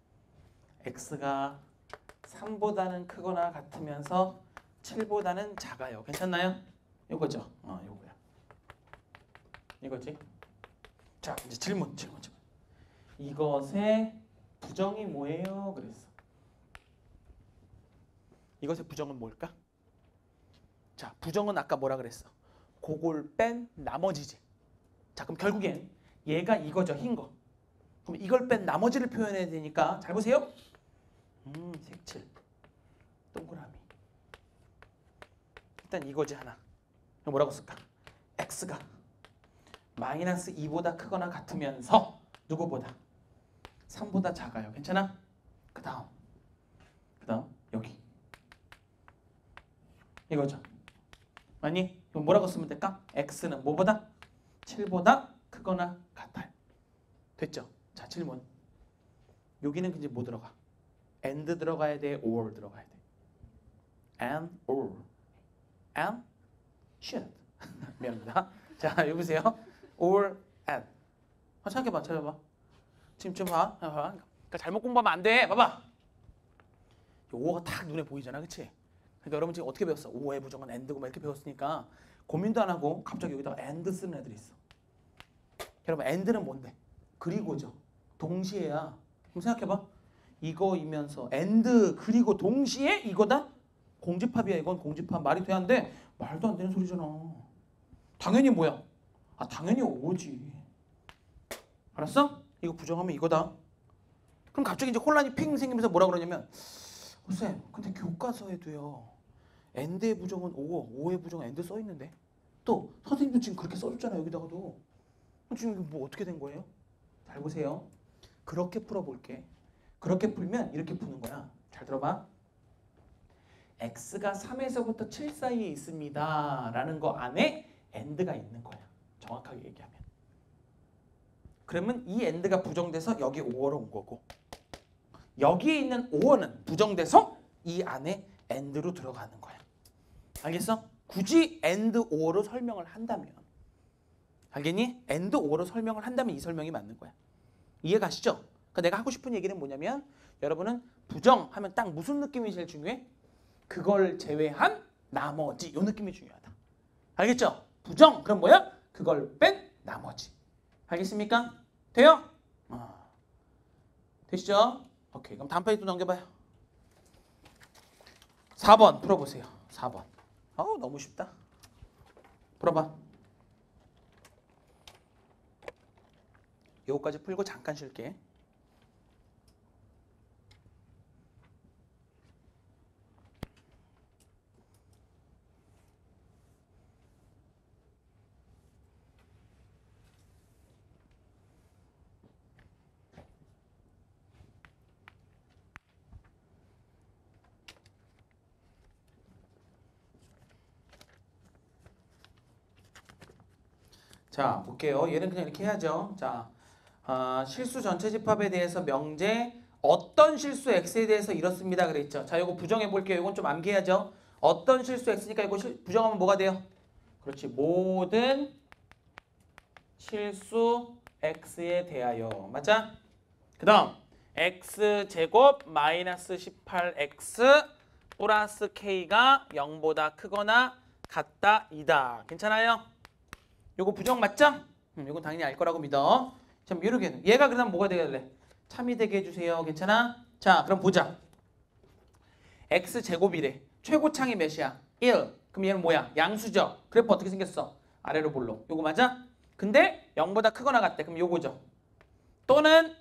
x가 3보다는 크거나 같으면서 7보다는 작아요. 괜찮나요? 이거죠. 요거야. 이거지. 자, 이제 질문. 이것의 부정이 뭐예요? 그랬어. 이것의 부정은 뭘까? 자, 부정은 아까 뭐라 그랬어? 그걸 뺀 나머지지. 자, 그럼 결국엔 얘가 이거죠. 흰 거. 그럼 이걸 뺀 나머지를 표현해야 되니까 잘 보세요. 색칠. 동그라미. 일단 이거지 하나. 뭐라고 쓸까? x가 마이너스 2보다 크거나 같으면서 누구보다? 3보다 작아요. 괜찮아? 그 다음 여기 이거죠. 아니 그럼 뭐라고 쓰면 될까? x는 뭐보다? 7보다 크거나 같아요. 됐죠? 자, 질문. 여기는 이제 뭐 들어가? and 들어가야 돼? or 들어가야 돼? and, or, and, should. 미안합니다. 자, 여기 보세요. or, and. 찾아봐. 지금 좀 봐. 그러니까 잘못 공부하면 안 돼. 봐봐. 오어가 딱 눈에 보이잖아. 그치? 그러니까 여러분 지금 어떻게 배웠어? 오어의 부정은 and고 막 이렇게 배웠으니까 고민도 안 하고 갑자기 여기다가 and 쓰는 애들이 있어. 여러분 and는 뭔데? 그리고죠. 동시에야. 그럼 생각해봐. 이거이면서 and 그리고 동시에 이거다? 공집합이야. 이건 공집합. 말이 돼야 하는데 말도 안 되는 소리잖아. 당연히 뭐야? 당연히 오지. 알았어? 이거 부정하면 이거다. 그럼 갑자기 이제 혼란이 핑 생기면서 뭐라 그러냐면 쌤, 근데 교과서에도요. and의 부정은 오의 부정은 and 써 있는데 또 선생님도 지금 그렇게 써줬잖아요. 여기다가도. 지금 이거 뭐 어떻게 된 거예요? 잘 보세요. 그렇게 풀어볼게. 그렇게 풀면 이렇게 푸는 거야. 잘 들어봐. x가 3에서부터 7 사이에 있습니다. 라는 거 안에 and가 있는 거야. 정확하게 얘기하면. 그러면 이 and가 부정돼서 여기 5어로 온 거고 여기에 있는 or는 부정돼서 이 안에 and로 들어가는 거야. 알겠어? 굳이 and or로 설명을 한다면. 알겠니? and or로 설명을 한다면 이 설명이 맞는 거야. 이해 가시죠? 그러니까 내가 하고 싶은 얘기는 뭐냐면 여러분은 부정하면 딱 무슨 느낌이 제일 중요해? 그걸 제외한 나머지 이 느낌이 중요하다. 알겠죠? 부정 그럼 뭐야? 그걸 뺀 나머지. 알겠습니까? 돼요? 되시죠? 오케이. 그럼 다음 페이지 또 넘겨봐요. 4번 풀어보세요. 4번. 너무 쉽다. 풀어봐. 요거까지 풀고 잠깐 쉴게. 자, 볼게요. 얘는 그냥 이렇게 해야죠. 자, 실수 전체 집합에 대해서 명제 어떤 실수 x에 대해서 이렇습니다. 그랬죠. 자, 이거 부정해 볼게요. 이건 좀 암기해야죠. 어떤 실수 x니까 이거 부정하면 뭐가 돼요? 그렇지. 모든 실수 x에 대하여. 맞아? 그 다음 x제곱 마이너스 18x 플러스 k가 0보다 크거나 같다 이다. 괜찮아요? 요거 부정 맞죠? 요건 당연히 알 거라고 믿어. 참 이렇게 얘가 그다음 뭐가 되길래 참이 되게 해주세요. 괜찮아? 자 그럼 보자. x제곱이래. 최고창이 몇이야? 1. 그럼 얘는 뭐야? 양수죠. 그래프 어떻게 생겼어? 아래로 볼록. 요거 맞아? 근데 0보다 크거나 같대. 그럼 요거죠. 또는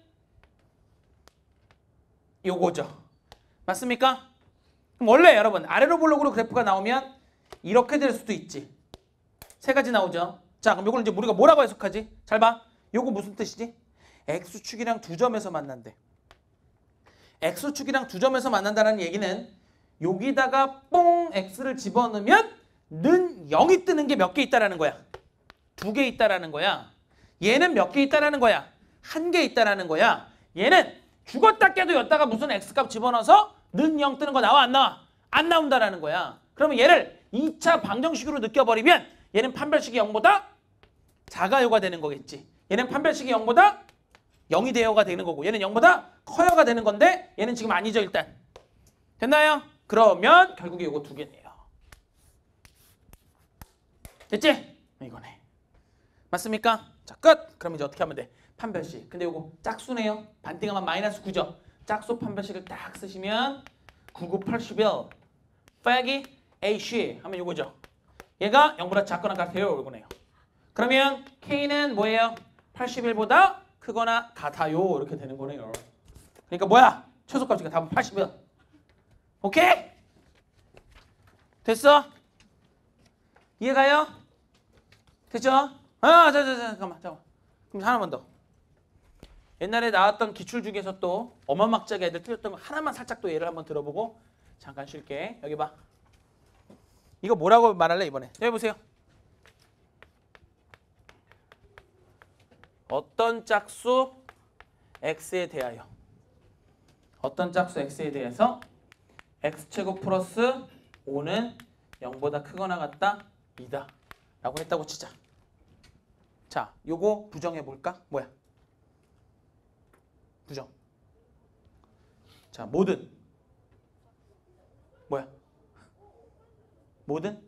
요거죠. 맞습니까? 그럼 원래 여러분 아래로 볼록으로 그래프가 나오면 이렇게 될 수도 있지. 세 가지 나오죠. 자 그럼 요걸 이제 우리가 뭐라고 해석하지? 잘 봐. 요거 무슨 뜻이지? x축이랑 두 점에서 만난대. x축이랑 두 점에서 만난다는 얘기는 여기다가 뽕 x를 집어넣으면 는 0이 뜨는 게 몇 개 있다라는 거야. 2개 있다라는 거야. 얘는 몇 개 있다라는 거야. 1개 있다라는 거야. 얘는 죽었다 깨도 여기다가 무슨 x값 집어넣어서 는 0 뜨는 거 나와 안 나와? 안 나온다라는 거야. 그러면 얘를 2차 방정식으로 느껴버리면 얘는 판별식이 0보다 작아요가 되는 거겠지. 얘는 판별식이 0보다 0이 되어가 되는 거고 얘는 0보다 커요가 되는 건데 얘는 지금 아니죠 일단. 됐나요? 그러면 결국에 이거 두 개네요. 됐지? 이거네. 맞습니까? 자 끝! 그럼 이제 어떻게 하면 돼? 판별식. 근데 이거 짝수네요. 반띵하면 마이너스 9죠. 짝수 판별식을 딱 쓰시면 99, 81 빼기 AC 하면 이거죠. 얘가 0보다 작거나 같아요. 이거네요. 그러면 K는 뭐예요? 81보다 크거나 같아요. 이렇게 되는 거네요. 그러니까 뭐야? 최소값이가 답은 81. 오케이? 됐어? 이해가요? 됐죠? 잠깐만. 그럼 하나만 더. 옛날에 나왔던 기출 중에서 또 어마막자게 애들 틀렸던 거 하나만 살짝 또 예를 한번 들어보고 잠깐 쉴게. 여기 봐. 이거 뭐라고 말할래 이번에? 여기 보세요. 어떤 짝수 x에 대하여 어떤 짝수 x에 대해서 x제곱 플러스 5는 0보다 크거나 같다 2다 라고 했다고 치자. 자, 요거 부정해 볼까? 뭐야? 부정. 자, 모든 뭐야? 모든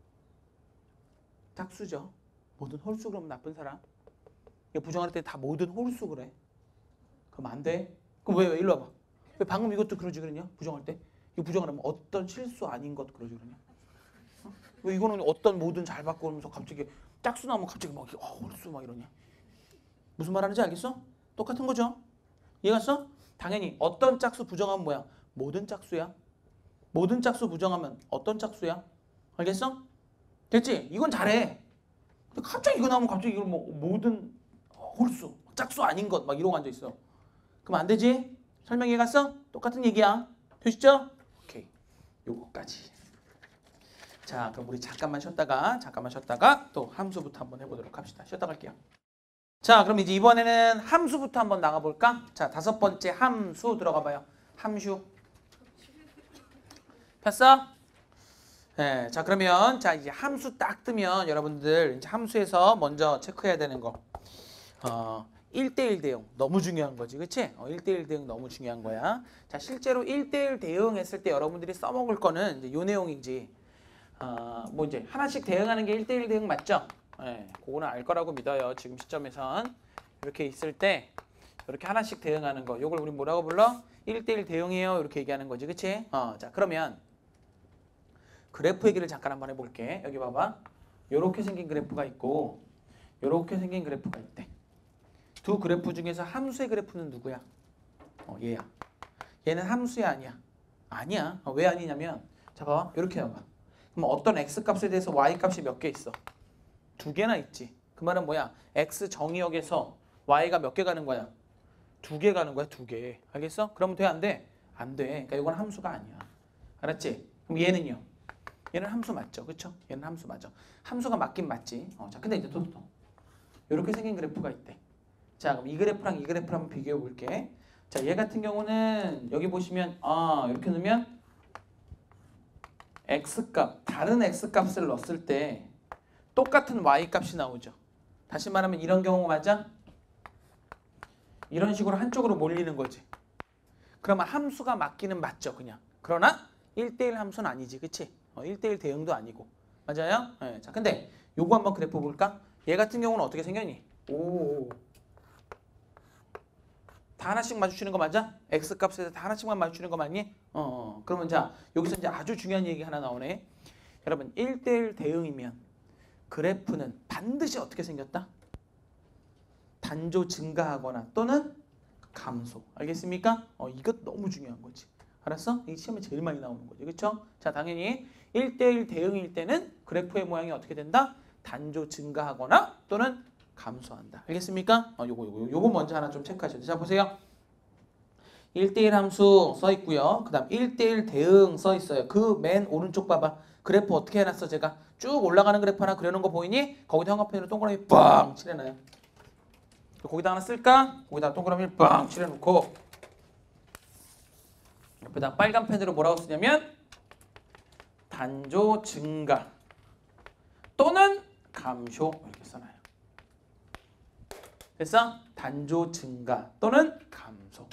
짝수죠. 모든 홀수 그러면 나쁜 사람. 이거 부정할 때 다 모든 홀수 그래. 그럼 안 돼. 그럼 왜 일로 와봐. 왜 방금 이것도 그러지 그러냐? 부정할 때. 이거 부정하면 어떤 실수 아닌 것 그러지 그러냐? 왜 이거는 어떤 모든 잘 받고 그러면서 갑자기 짝수 나오면 갑자기 막 홀수 막 이러냐? 무슨 말 하는지 알겠어? 똑같은 거죠. 이해갔어? 당연히 어떤 짝수 부정하면 뭐야? 모든 짝수야. 모든 짝수 부정하면 어떤 짝수야? 알겠어? 됐지? 이건 잘해. 근데 갑자기 이거 나오면 갑자기 이걸 뭐 모든 홀수, 짝수 아닌 것 막 이러고 앉아 있어. 그럼 안 되지? 설명해 갔어? 똑같은 얘기야. 되시죠? 오케이. 요거까지. 자, 그럼 우리 잠깐만 쉬었다가 또 함수부터 한번 해보도록 합시다. 쉬었다 갈게요. 자, 그럼 이제 이번에는 함수부터 한번 나가볼까? 자, 5번째 함수 들어가 봐요. 함수. 폈어? 네, 자 그러면 자 이제 함수 딱 뜨면 여러분들 이제 함수에서 먼저 체크해야 되는 거. 1대1 대응 너무 중요한 거지, 그치? 1대1 대응 너무 중요한 거야. 자, 실제로 1대1 대응했을 때 여러분들이 써먹을 거는 이제 요 내용이지. 뭐 이제 하나씩 대응하는 게 1대1 대응 맞죠? 네, 그거는 알 거라고 믿어요. 지금 시점에선 이렇게 있을 때 이렇게 하나씩 대응하는 거. 요걸 우리 뭐라고 불러? 1대1 대응이에요. 이렇게 얘기하는 거지, 그치? 자 그러면 그래프 얘기를 잠깐 한번 해볼게. 여기 봐봐. 요렇게 생긴 그래프가 있고 요렇게 생긴 그래프가 있대. 두 그래프 중에서 함수의 그래프는 누구야? 얘야. 얘는 함수야 아니야? 아니야. 왜 아니냐면 자 봐봐. 요렇게 해봐. 그럼 어떤 x값에 대해서 y값이 몇 개 있어? 2개나 있지. 그 말은 뭐야? x 정의역에서 y가 몇 개 가는 거야? 2개 가는 거야. 2개. 알겠어? 그러면 돼? 안 돼? 안 돼. 그러니까 이건 함수가 아니야. 알았지? 그럼 얘는요? 얘는 함수 맞죠? 그쵸? 얘는 함수 맞아. 함수가 맞긴 맞지. 자, 근데 이제 또 이렇게 생긴 그래프가 있대. 자, 그럼 이 그래프랑 이 그래프를 한번 비교해 볼게. 자, 얘 같은 경우는 여기 보시면 이렇게 넣으면 x값, 다른 x값을 넣었을 때 똑같은 y값이 나오죠. 다시 말하면 이런 경우 맞아? 이런 식으로 한쪽으로 몰리는 거지. 그러면 함수가 맞기는 맞죠, 그냥. 그러나 1대1 함수는 아니지, 그치? 1대1 대응도 아니고. 맞아요? 네. 자, 근데 요거 한번 그래프 볼까? 얘 같은 경우는 어떻게 생겼니? 다 하나씩 마주치는 거 맞아? x값에서 다 하나씩만 마주치는 거 맞니? 그러면 자, 여기서 이제 아주 중요한 얘기 하나 나오네. 여러분, 1대1 대응이면 그래프는 반드시 어떻게 생겼다? 단조 증가하거나 또는 감소. 알겠습니까? 이것 너무 중요한 거지. 알았어? 이 시험에 제일 많이 나오는 거지. 그렇죠? 자, 당연히 1대1 대응일 때는 그래프의 모양이 어떻게 된다? 단조 증가하거나 또는 감소한다. 알겠습니까? 요거 먼저 하나 좀 체크하셔야 돼요. 자, 보세요. 1대1 함수 써 있고요. 그다음 1대1 대응 써 있어요. 그 맨 오른쪽 봐봐. 그래프 어떻게 해놨어? 제가 쭉 올라가는 그래프 하나 그려놓은 거 보이니? 거기다 형광펜으로 동그라미 빵 칠해놔요. 거기다 하나 쓸까? 거기다 동그라미 빵 칠해놓고 옆에다 빨간 펜으로 뭐라고 쓰냐면 단조 증가 또는 감소 이렇게 써놔요. 됐어? 단조 증가 또는 감소.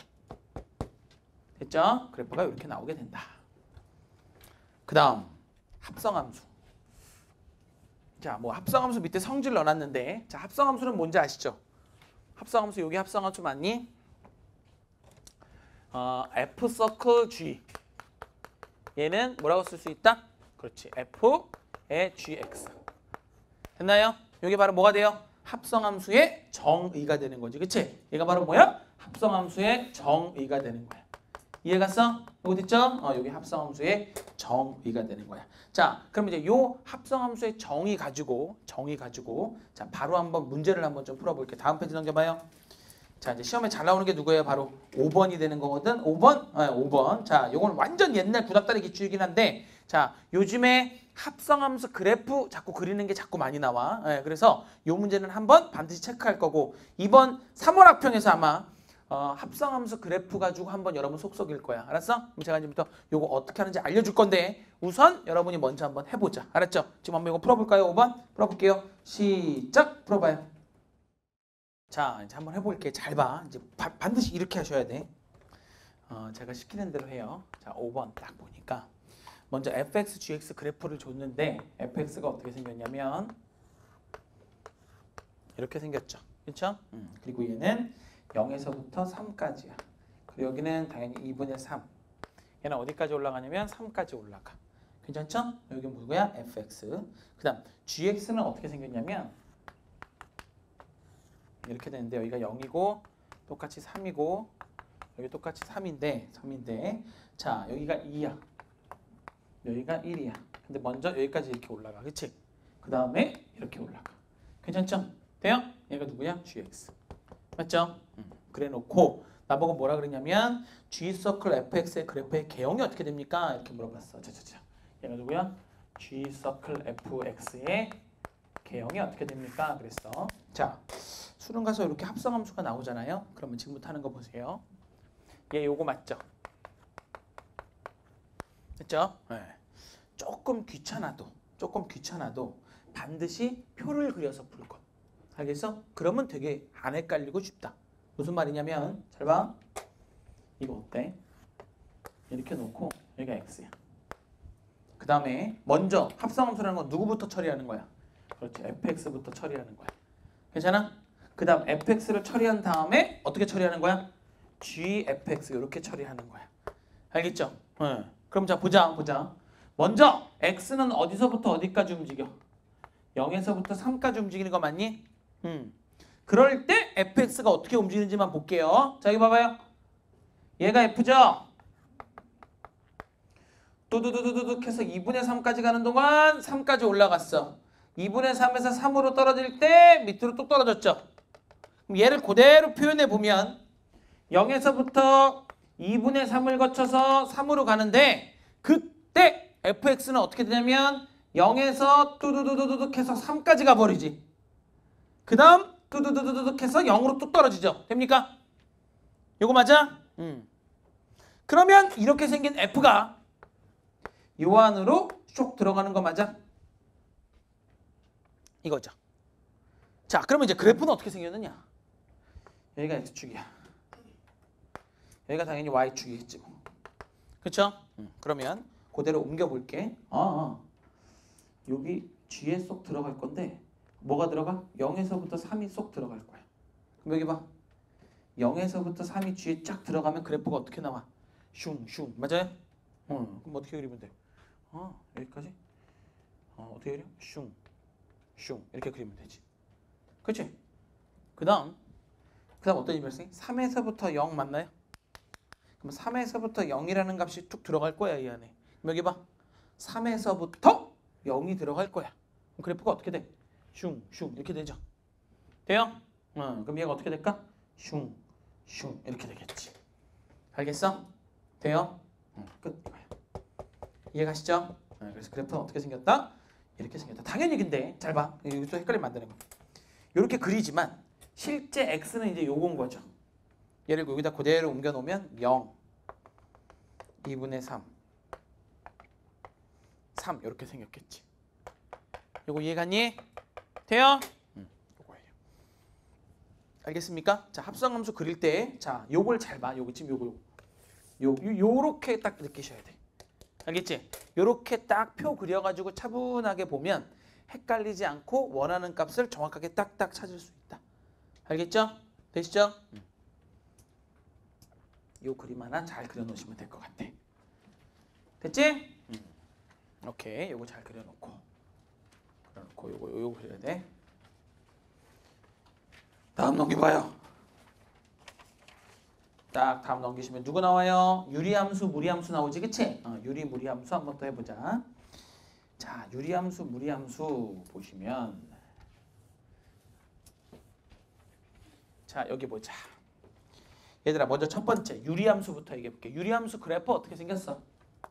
됐죠? 그래프가 이렇게 나오게 된다. 그 다음 합성함수. 자, 뭐 합성함수 밑에 성질 넣어놨는데 자, 합성함수는 뭔지 아시죠? 합성함수 여기 합성함수 맞니? F 서클 G. 얘는 뭐라고 쓸 수 있다? 그렇지. F의 GX. 됐나요? 이게 바로 뭐가 돼요? 합성함수의 정의가 되는 거지. 그치? 얘가 바로 뭐야? 합성함수의 정의가 되는 거야. 이해갔어? 이거 됐죠? 여기 합성함수의 정의가 되는 거야. 자, 그럼 이제 요 합성함수의 정의 가지고 자, 바로 한번 문제를 한번 좀 풀어볼게요. 다음 페이지 넘겨봐요. 자, 이제 시험에 잘 나오는 게 누구예요? 바로 5번이 되는 거거든. 5번? 5번. 자, 요건 완전 옛날 구닥다리 기출이긴 한데 자, 요즘에 합성함수 그래프 자꾸 그리는 게 자꾸 많이 나와. 그래서 요 문제는 한번 반드시 체크할 거고 이번 3월 학평에서 아마 합성함수 그래프 가지고 한번 여러분 속속일 거야. 알았어? 그럼 제가 지금부터 요거 어떻게 하는지 알려줄 건데 우선 여러분이 먼저 한번 해보자. 알았죠? 지금 한번 이거 풀어볼까요? 5번? 풀어볼게요. 시작! 풀어봐요. 자, 이제 한번 해볼게. 잘 봐. 이제 반드시 이렇게 하셔야 돼. 제가 시키는 대로 해요. 자, 5번 딱 보니까 먼저 fx, gx 그래프를 줬는데 fx가 어떻게 생겼냐면 이렇게 생겼죠. 그렇죠? 그리고 얘는 0에서부터 3까지야. 그리고 여기는 당연히 2분의 3. 얘는 어디까지 올라가냐면 3까지 올라가. 괜찮죠? 여기 뭐야? fx. 그 다음 gx는 어떻게 생겼냐면 이렇게 되는데 여기가 0이고 똑같이 3이고 여기 똑같이 3인데 자, 여기가 2야. 여기가 1이야. 근데 먼저 여기까지 이렇게 올라가. 그치? 그 다음에 이렇게 올라가. 괜찮죠? 돼요? 얘가 누구야? gx. 맞죠? 그래 놓고 나보고 뭐라 그러냐면 G서클 fx의 그래프의 개형이 어떻게 됩니까? 이렇게 물어봤어. 자. 얘가 누구야? G서클 fx의 개형이 어떻게 됩니까? 그랬어. 자, 수능 가서 이렇게 합성함수가 나오잖아요. 그러면 지금부터 하는 거 보세요. 얘 요거 맞죠? 됐죠? 네. 조금 귀찮아도 반드시 표를 그려서 풀 것. 알겠어? 그러면 되게 안 헷갈리고 쉽다. 무슨 말이냐면 잘 봐. 이거 어때? 이렇게 놓고 여기가 x야. 그 다음에 먼저 합성함수라는 건 누구부터 처리하는 거야? 그렇지. fx부터 처리하는 거야. 괜찮아? 그 다음 fx를 처리한 다음에 어떻게 처리하는 거야? gfx 이렇게 처리하는 거야. 알겠죠? 네. 그럼 자 보자. 먼저 x는 어디서부터 어디까지 움직여? 0에서부터 3까지 움직이는 거 맞니? 그럴 때 fx가 어떻게 움직이는지만 볼게요. 자 여기 봐봐요. 얘가 f죠? 뚜두두두둑 해서 2분의 3까지 가는 동안 3까지 올라갔어. 2분의 3에서 3으로 떨어질 때 밑으로 뚝 떨어졌죠. 그럼 얘를 그대로 표현해 보면 0에서부터 2분의 3을 거쳐서 3으로 가는데 그때 fx는 어떻게 되냐면 0에서 뚜두두두둑 해서 3까지 가버리지. 그 다음 뚜두두두둑 해서 0으로 뚝 떨어지죠. 됩니까? 요거 맞아? 그러면 이렇게 생긴 f가 요 안으로 쏙 들어가는 거 맞아? 이거죠. 자, 그러면 이제 그래프는 어떻게 생겼느냐? 여기가 x축이야. 여기가 당연히 y축이겠지 뭐. 그렇죠? 그러면 그대로 옮겨볼게. 여기 G에 쏙 들어갈 건데 뭐가 들어가? 0에서부터 3이 쏙 들어갈 거야. 그럼 여기 봐. 0에서부터 3이 G에 쫙 들어가면 그래프가 어떻게 나와? 슝슝. 맞아요? 그럼 어떻게 그리면 돼? 여기까지? 어떻게 그려? 슝 이렇게 그리면 되지. 그렇지? 그 다음 어떤 의미를 쓰니? 3에서부터 0 맞나요? 그럼 3에서부터 0이라는 값이 툭 들어갈 거야 이 안에. 그럼 여기 봐. 3에서부터 0이 들어갈 거야. 그럼 그래프가 어떻게 돼? 슝 이렇게 되죠. 돼요? 그럼 얘가 어떻게 될까? 슝 이렇게 되겠지. 알겠어? 돼요? 끝. 이해가시죠? 그래서 그래프는 어떻게 생겼다? 이렇게 생겼다. 당연히 근데 잘 봐. 여기서 헷갈리면 안 되는 거. 이렇게 그리지만 실제 x는 이제 요건 거죠. 얘를 여기다 그대로 옮겨 놓으면 0, 2분의 3 이렇게 생겼겠지. 요거 이해갔니? 돼요? 요거예요. 알겠습니까? 자, 합성함수 그릴 때 자, 요걸 잘 봐. 요거 지금 요렇게 딱 느끼셔야 돼. 알겠지? 요렇게 딱 표 그려가지고 차분하게 보면 헷갈리지 않고 원하는 값을 정확하게 딱딱 찾을 수 있다. 알겠죠? 되시죠? 요 그림 하나 잘 그려놓으시면 될 것 같아. 됐지? 오케이. 요거 잘 그려놓고 요거 그려야 돼. 다음 넘겨봐요. 딱 다음 넘기시면 누구 나와요? 유리함수, 무리함수 나오지, 그치? 유리, 무리함수 한번 더 해보자. 자, 유리함수, 무리함수 보시면 자, 여기 보자. 얘들아, 먼저 첫 번째 유리함수부터 얘기해볼게. 유리함수 그래프 어떻게 생겼어?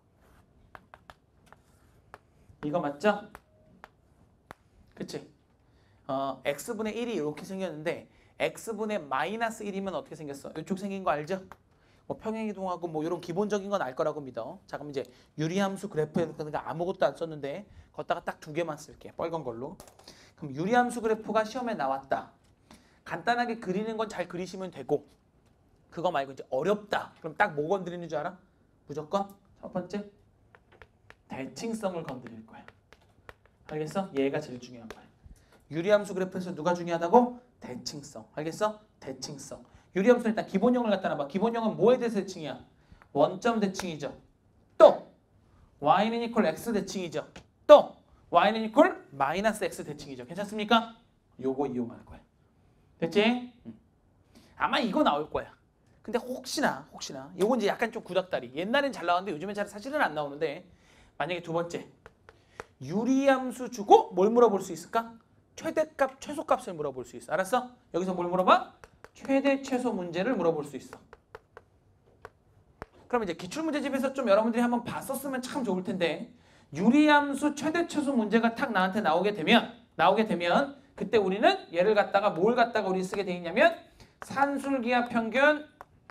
이거 맞죠? 그치? x분의 1이 이렇게 생겼는데 x분의 마이너스 1이면 어떻게 생겼어? 이쪽 생긴 거 알죠? 뭐 평행이동하고 뭐 이런 기본적인 건 알 거라고 믿어. 자, 그럼 이제 유리함수 그래프에서 아무것도 안 썼는데 걷다가 딱 두 개만 쓸게. 빨간 걸로. 그럼 유리함수 그래프가 시험에 나왔다. 간단하게 그리는 건 잘 그리시면 되고 그거 말고 이제 어렵다. 그럼 딱 뭐 건드리는 줄 알아? 무조건 첫 번째 대칭성을 건드릴 거야. 알겠어? 얘가 제일 중요한 거야. 유리함수 그래프에서 누가 중요하다고? 대칭성. 알겠어? 대칭성. 유리함수는 일단 기본형을 갖다 놔봐. 기본형은 뭐에 대해서 대칭이야? 원점 대칭이죠. 또 y는 이퀄 x 대칭이죠. 또 y는 이퀄 마이너스 x 대칭이죠. 괜찮습니까? 요거 이용할 거야. 됐지? 아마 이거 나올 거야. 근데 혹시나 요건 이제 약간 좀 구닥다리. 옛날엔 잘 나왔는데 요즘엔 잘 사실은 안 나오는데 만약에 두 번째 유리함수 주고 뭘 물어볼 수 있을까? 최대값, 최소값을 물어볼 수 있어. 알았어? 여기서 뭘 물어봐? 최대, 최소 문제를 물어볼 수 있어. 그럼 이제 기출문제집에서 좀 여러분들이 한번 봤었으면 참 좋을 텐데 유리함수 최대, 최소 문제가 탁 나한테 나오게 되면 그때 우리는 얘를 갖다가 뭘 갖다가 우리 쓰게 돼 있냐면 산술기하 평균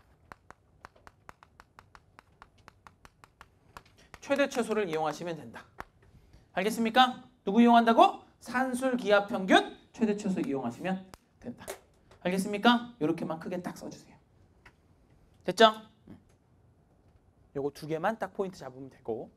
최대 최소를 이용하시면 된다. 알겠습니까? 누구 이용한다고? 산술기하 평균 최대 최소 이용하시면 된다. 알겠습니까? 이렇게만 크게 딱 써주세요. 됐죠? 요거 두 개만 딱 포인트 잡으면 되고.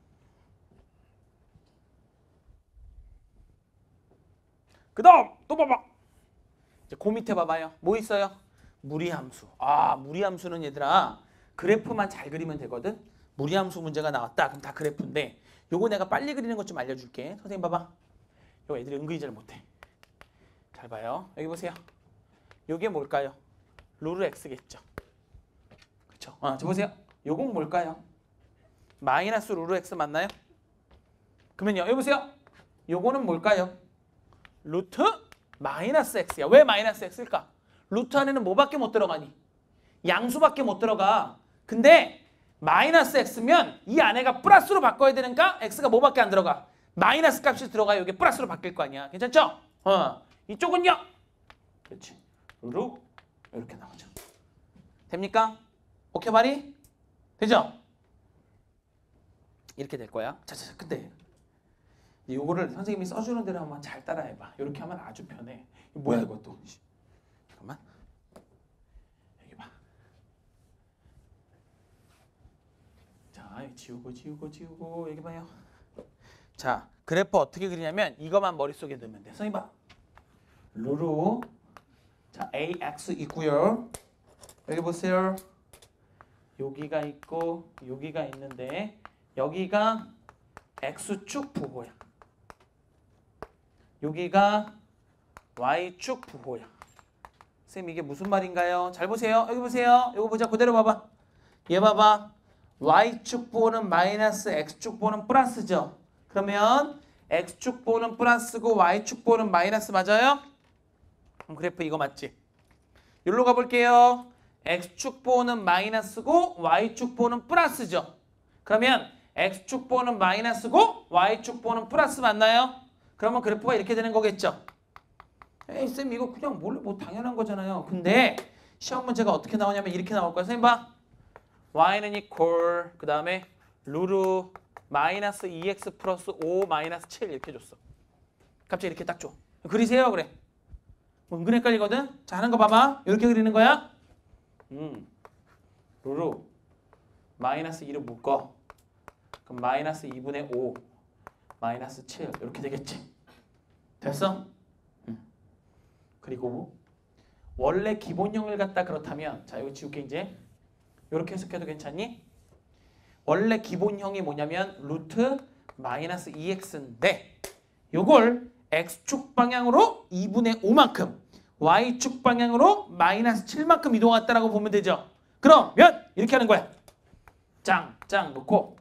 그 다음 또 봐봐. 이제 그 밑에 봐봐요. 뭐 있어요? 무리함수. 아, 무리함수는 얘들아 그래프만 잘 그리면 되거든. 무리함수 문제가 나왔다. 그럼 다 그래프인데 요거 내가 빨리 그리는 것 좀 알려줄게. 선생님 봐봐. 요거 애들이 은근히 잘 못해. 잘 봐요. 여기 보세요. 요게 뭘까요? 룰 x겠죠. 그쵸? 저 보세요. 요건 뭘까요? 마이너스 룰 x 맞나요? 그러면요. 여기 보세요. 요거는 뭘까요? 루트 마이너스 x야. 왜 마이너스 x일까? 루트 안에는 뭐밖에 못 들어가니? 양수밖에 못 들어가. 근데 마이너스 x면 이 안에가 플러스로 바꿔야 되니까 x가 뭐밖에 안 들어가? 마이너스 값이 들어가요. 이게 플러스로 바뀔 거 아니야. 괜찮죠? 이쪽은요? 그렇지. 루루 이렇게 나오죠. 됩니까? 오케이 말이? 되죠? 이렇게 될 거야. 자, 근데 요거를 선생님이 써주는 대로 한번 잘 따라해봐. 이렇게 하면 아주 편해. 뭐야 이것도. 잠깐만. 여기 봐. 자, 지우고 여기 봐요. 자, 그래프 어떻게 그리냐면 이것만 머릿속에 넣으면 돼. 선생님 봐. 루루. 자, ax 있고요. 여기 보세요. 여기가 있고 여기가 있는데 여기가 x축 부호야. 여기가 y축 부호야. 쌤 이게 무슨 말인가요? 잘 보세요. 여기 보세요. 이거 보자. 그대로 봐봐. 얘 봐봐. y축 부호는 마이너스 x축 부호는 플러스죠. 그러면 x축 부호는 플러스고 y축 부호는 마이너스 맞아요? 그럼 그래프 이거 맞지? 여기로 가볼게요. x축 부호는 마이너스고 y축 부호는 플러스죠. 그러면 x축 부호는 마이너스고 y축 부호는 플러스 맞나요? 그러면 그래프가 이렇게 되는 거겠죠. 에이 쌤 이거 그냥 뭐 당연한 거잖아요. 근데 시험 문제가 어떻게 나오냐면 이렇게 나올 거야. 선생님 봐. y는 이퀄 그 다음에 루루 마이너스 2x 플러스 5 마이너스 7 이렇게 줬어. 갑자기 이렇게 딱 줘. 그리세요 그래. 은근 헷갈리거든. 자 하는 거 봐봐. 이렇게 그리는 거야. 루루 마이너스 2를 묶어. 그럼 마이너스 2분의 5 마이너스 7 이렇게 되겠지. 됐어? 그리고 원래 기본형을 갖다 그렇다면 자 이거 지울게 이제. 이렇게 해석해도 괜찮니? 원래 기본형이 뭐냐면 루트 마이너스 2x인데 요걸 x축 방향으로 2분의 5만큼 y축 방향으로 마이너스 7만큼 이동했다라고 보면 되죠. 그러면 이렇게 하는 거야. 짱 놓고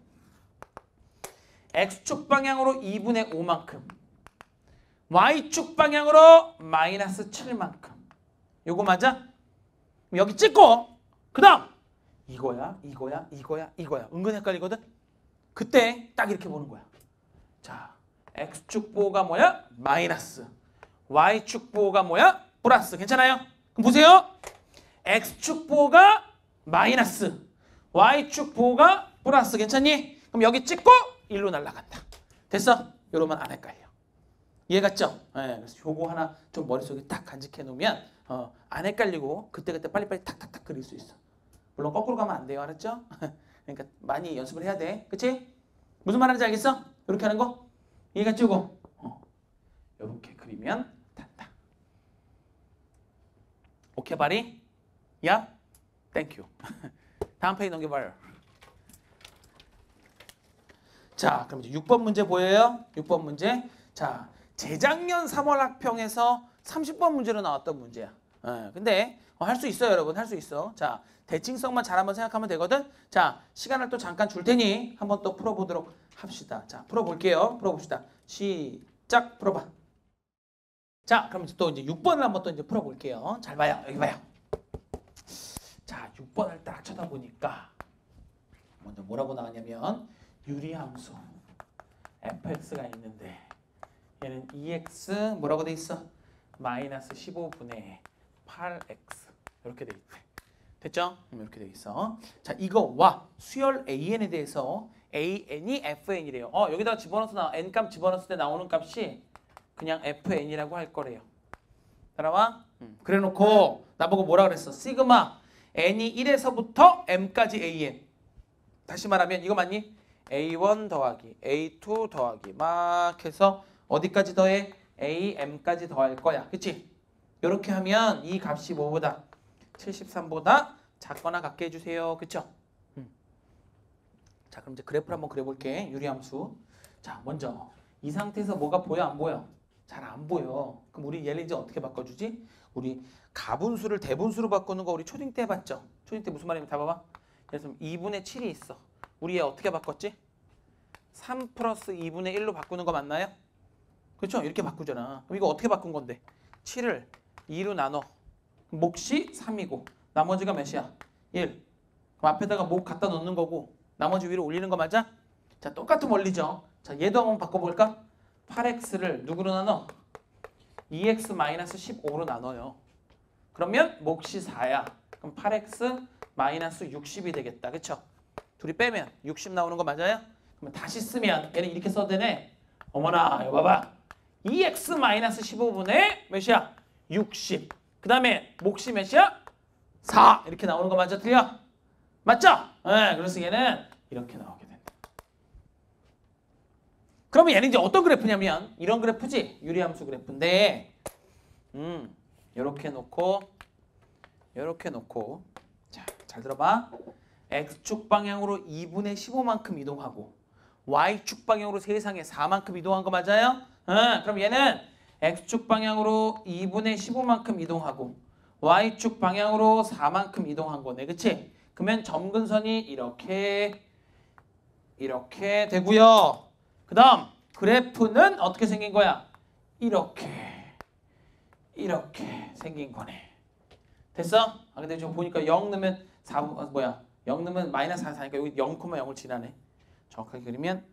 x축 방향으로 2분의 5만큼 y축 방향으로 마이너스 7만큼 요거 맞아? 여기 찍고 그 다음 이거야. 은근 헷갈리거든? 그때 딱 이렇게 보는 거야. 자, x축 부호가 뭐야? 마이너스. y축 부호가 뭐야? 플러스. 괜찮아요? 그럼 보세요. x축 부호가 마이너스. y축 부호가 플러스. 괜찮니? 그럼 여기 찍고 일로 날아간다. 됐어? 요러면 안 헷갈려. 이해 갔죠? 네, 그래서 요거 하나 좀 머릿속에 딱 간직해 놓으면 안 헷갈리고 그때그때 빨리빨리 탁탁탁 그릴 수 있어. 물론 거꾸로 가면 안 돼요. 알았죠? 그러니까 많이 연습을 해야 돼. 그치? 무슨 말하는지 알겠어? 이렇게 하는 거? 이해갔지? 이거? 이렇게 그리면 된다. 오케이 바리? 야? 땡큐. 다음 페이지 넘겨봐요. 자, 그럼 이제 6번 문제 보여요? 6번 문제. 자, 재작년 3월 학평에서 30번 문제로 나왔던 문제야. 근데 할 수 있어요, 여러분. 할 수 있어. 자, 대칭성만 잘 한번 생각하면 되거든. 자, 시간을 또 잠깐 줄 테니 한번 또 풀어보도록 합시다. 자, 풀어볼게요. 풀어봅시다. 시작. 풀어봐. 자, 그럼 또 이제 6번을 한번 또 이제 풀어볼게요. 잘 봐요. 여기 봐요. 자, 6번을 딱 쳐다보니까 먼저 뭐라고 나왔냐면 유리함수 fx가 있는데 얘는 2x 뭐라고 돼 있어? 마이너스 15분의 8x 이렇게 돼 있대. 됐죠? 이렇게 돼 있어. 자, 이거와 수열 AN에 대해서 AN이 FN이래요. 여기다가 집어넣어서 N값 집어넣었을 때 나오는 값이 그냥 FN이라고 할 거래요. 따라와? 그래 놓고 나보고 뭐라 그랬어? 시그마 N이 1에서부터 M까지 AN. 다시 말하면 이거 맞니? A1 더하기 A2 더하기 막 해서 어디까지 더해? AM까지 더할 거야. 그치? 이렇게 하면 이 값이 뭐보다? 73보다 작거나 같게 해주세요. 그쵸? 자, 그럼 이제 그래프를 한번 그려볼게. 유리함수. 자, 먼저 이 상태에서 뭐가 보여? 안 보여? 잘 안 보여. 그럼 우리 얘를 이제 어떻게 바꿔주지? 우리 가분수를 대분수로 바꾸는 거 우리 초딩 때 해봤죠? 초딩 때 무슨 말이냐면 다 봐봐. 그래서 2분의 7이 있어. 우리 얘 어떻게 바꿨지? 3 플러스 2분의 1로 바꾸는 거 맞나요? 그렇죠? 이렇게 바꾸잖아. 그럼 이거 어떻게 바꾼 건데? 7을 2로 나눠. 몫이 3이고 나머지가 몇이야? 1. 그럼 앞에다가 목 갖다 놓는 거고 나머지 위로 올리는 거 맞아? 자, 똑같은 원리죠. 자, 얘도 한번 바꿔볼까? 8x를 누구로 나눠? 2x-15로 나눠요. 그러면 몫이 4야. 그럼 8x 마이너스 60이 되겠다. 그쵸? 둘이 빼면 60 나오는 거 맞아요? 그러면 다시 쓰면 얘는 이렇게 써도 되네. 어머나, 이거 봐봐. 2x-15분의 몇이야? 60. 그 다음에 몫이 몇이야? 4. 이렇게 나오는 거 맞아? 틀려? 맞죠? 네, 그래서 얘는 이렇게 나오게 된다. 그러면 얘는 이제 어떤 그래프냐면 이런 그래프지? 유리함수 그래프인데 이렇게 놓고 자, 잘 들어봐. X축 방향으로 2분의 15만큼 이동하고 Y축 방향으로 세상에 4만큼 이동한 거 맞아요? 그럼 얘는 X축 방향으로 2분의 15만큼 이동하고 Y축 방향으로 4만큼 이동한 거네. 그치? 그러면 점근선이 이렇게 되고요. 그 다음 그래프는 어떻게 생긴 거야? 이렇게 생긴 거네. 됐어? 근데 지금 보니까 0 넣으면 0 넣으면 마이너스 4니까 여기 0,0을 지나네. 정확하게 그리면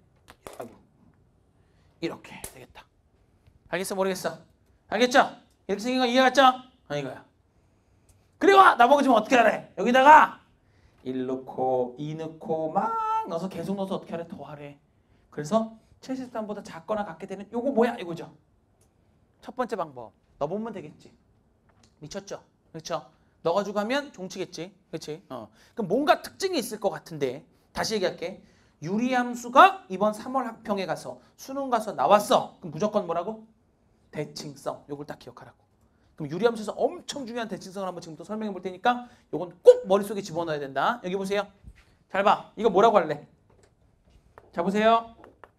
이렇게 되겠다. 알겠어? 모르겠어? 알겠죠? 이렇게 생긴 거 이해갔죠? 이거야. 그리고 나보고 지금 어떻게 하래? 여기다가 1 넣고 2 넣고 막 넣어서 계속 넣어서 어떻게 하래? 더하래. 그래서 73보다 작거나 같게 되는 요거 뭐야? 이거죠. 첫 번째 방법. 넣어보면 되겠지. 미쳤죠? 그렇죠? 넣어가지고 하면 종치겠지. 그렇지? 그럼 뭔가 특징이 있을 것 같은데 다시 얘기할게. 유리함수가 이번 3월 학평에 가서 수능 가서 나왔어. 그럼 무조건 뭐라고? 대칭성. 요걸 딱 기억하라고. 그럼 유리함수에서 엄청 중요한 대칭성을 한번 지금부터 설명해 볼 테니까 요건 꼭 머릿속에 집어넣어야 된다. 여기 보세요. 잘 봐. 이거 뭐라고 할래? 자, 보세요.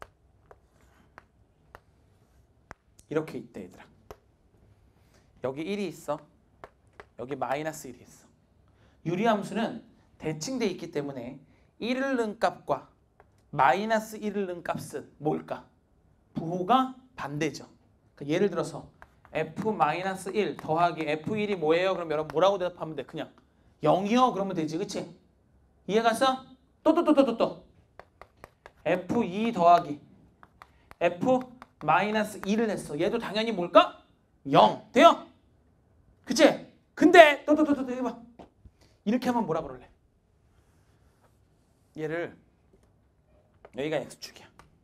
이렇게 있대, 얘들아. 여기 1이 있어. 여기 마이너스 1이 있어. 유리함수는 대칭돼 있기 때문에 1을 넣은 값과 마이너스 1을 넣은 값은 뭘까? 부호가 반대죠. 그러니까 예를 들어서 f-1 더하기 f1이 뭐예요? 그럼 여러분 뭐라고 대답하면 돼? 그냥 0이요? 그러면 되지. 그치? 이해갔어? 또 f2 더하기 f-2를 했어. 얘도 당연히 뭘까? 0. 돼요? 그치? 근데 또 해봐. 이렇게 하면 뭐라 그럴래? 얘를 여기가 x축이야.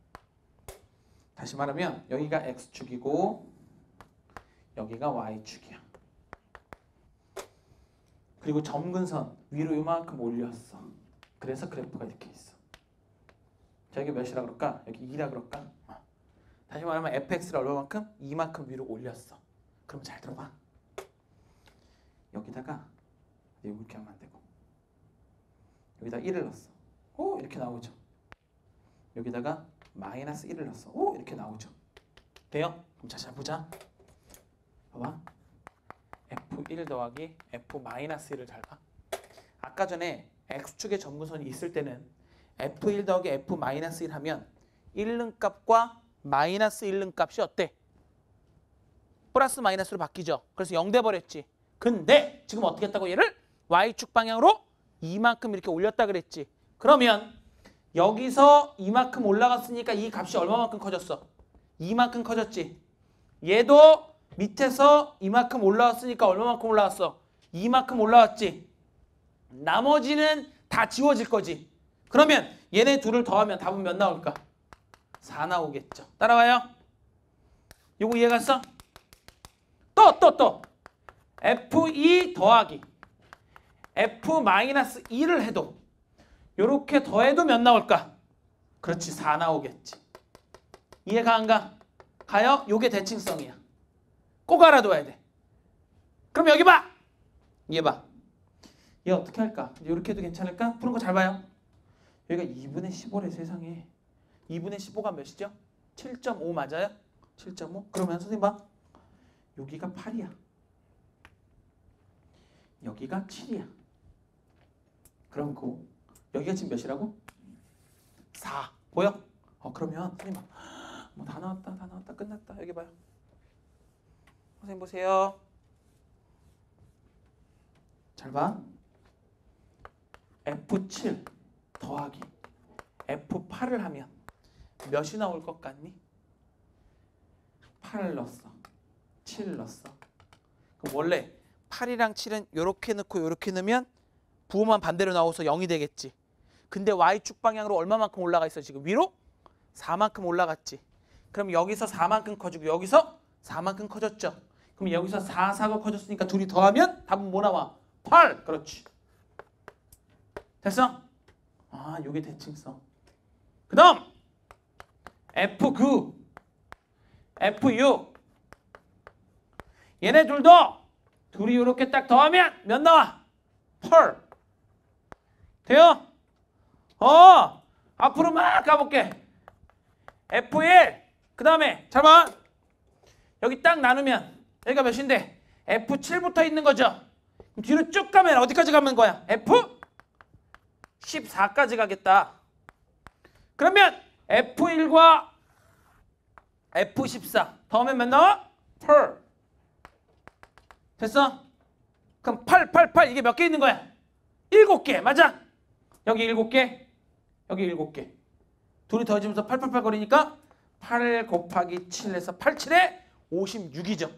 다시 말하면 여기가 x축이고 여기가 y축이야. 그리고 점근선 위로 요만큼 올렸어. 그래서 그래프가 이렇게 있어. 자, 여기 몇이라 그럴까? 여기 2라 그럴까? 다시 말하면 fx를 얼마만큼? 2만큼 위로 올렸어. 그럼 잘 들어봐. 여기다가 이렇게 하면 안 되고 여기다가 1을 넣었어. 오, 이렇게 나오죠. 여기다가 마이너스 1을 넣었어. 오, 이렇게 나오죠. 돼요? 그럼 자, 보자. 봐봐. f1 더하기 f-1을 잘 봐. 아까 전에 x축의 점근선이 있을 때는 f1 더하기 f-1 하면 1는 값과 마이너스 1는 값이 어때? 플러스 마이너스로 바뀌죠. 그래서 0 돼버렸지. 근데 지금 어떻게 했다고 얘를? y축 방향으로 이만큼 이렇게 올렸다 그랬지. 그러면 여기서 이만큼 올라갔으니까 이 값이 얼마만큼 커졌어? 이만큼 커졌지. 얘도 밑에서 이만큼 올라왔으니까 얼마만큼 올라왔어? 이만큼 올라왔지. 나머지는 다 지워질 거지. 그러면 얘네 둘을 더하면 답은 몇 나올까? 4 나오겠죠. 따라와요. 요거 이해갔어? 또 F2 더하기 F-2를 해도 요렇게 더해도 몇 나올까? 그렇지, 4 나오겠지. 이해가 안 가? 가요? 요게 대칭성이야. 꼭 알아둬야 돼. 그럼 여기 봐. 얘 봐. 얘 어떻게 할까? 이렇게 해도 괜찮을까? 푸는 거 잘 봐요. 여기가 2분의 15래 세상에. 2분의 15가 몇이죠? 7.5 맞아요? 7.5? 그러면 선생님 봐. 여기가 8이야. 여기가 7이야. 그럼 여기가 지금 몇이라고? 4. 보여? 그러면 선생님 봐. 뭐 다 나왔다. 끝났다. 여기 봐요. 선생님 보세요. 잘 봐. F7 더하기 F8을 하면 몇이 나올 것 같니? 8을 넣었어. 7을 넣었어. 그럼 원래 8이랑 7은 이렇게 넣고 이렇게 넣으면 부호만 반대로 나와서 0이 되겠지. 근데 Y축 방향으로 얼마만큼 올라가 있어 지금? 위로? 4만큼 올라갔지. 그럼 여기서 4만큼 커지고 여기서 4만큼 커졌죠. 그럼 여기서 4, 4가 커졌으니까 둘이 더하면 답은 뭐 나와? 8! 그렇지. 됐어? 요게 대칭성. 그 다음 F9, F6 얘네 둘이 이렇게 딱 더하면 몇 나와? 8. 돼요? 앞으로 막 가볼게. F1 그 다음에 잘 봐. 여기 딱 나누면 여기가 몇인데? F7부터 있는 거죠. 그럼 뒤로 쭉 가면 어디까지 가면 거야? F14까지 가겠다. 그러면 F1과 F14 더하면 몇 나와? 8. 됐어? 그럼 8 이게 몇 개 있는 거야? 7개 맞아? 여기 7개 여기 7개 둘이 더해지면서 8 거리니까 8 곱하기 7에서 8, 7에 56이죠.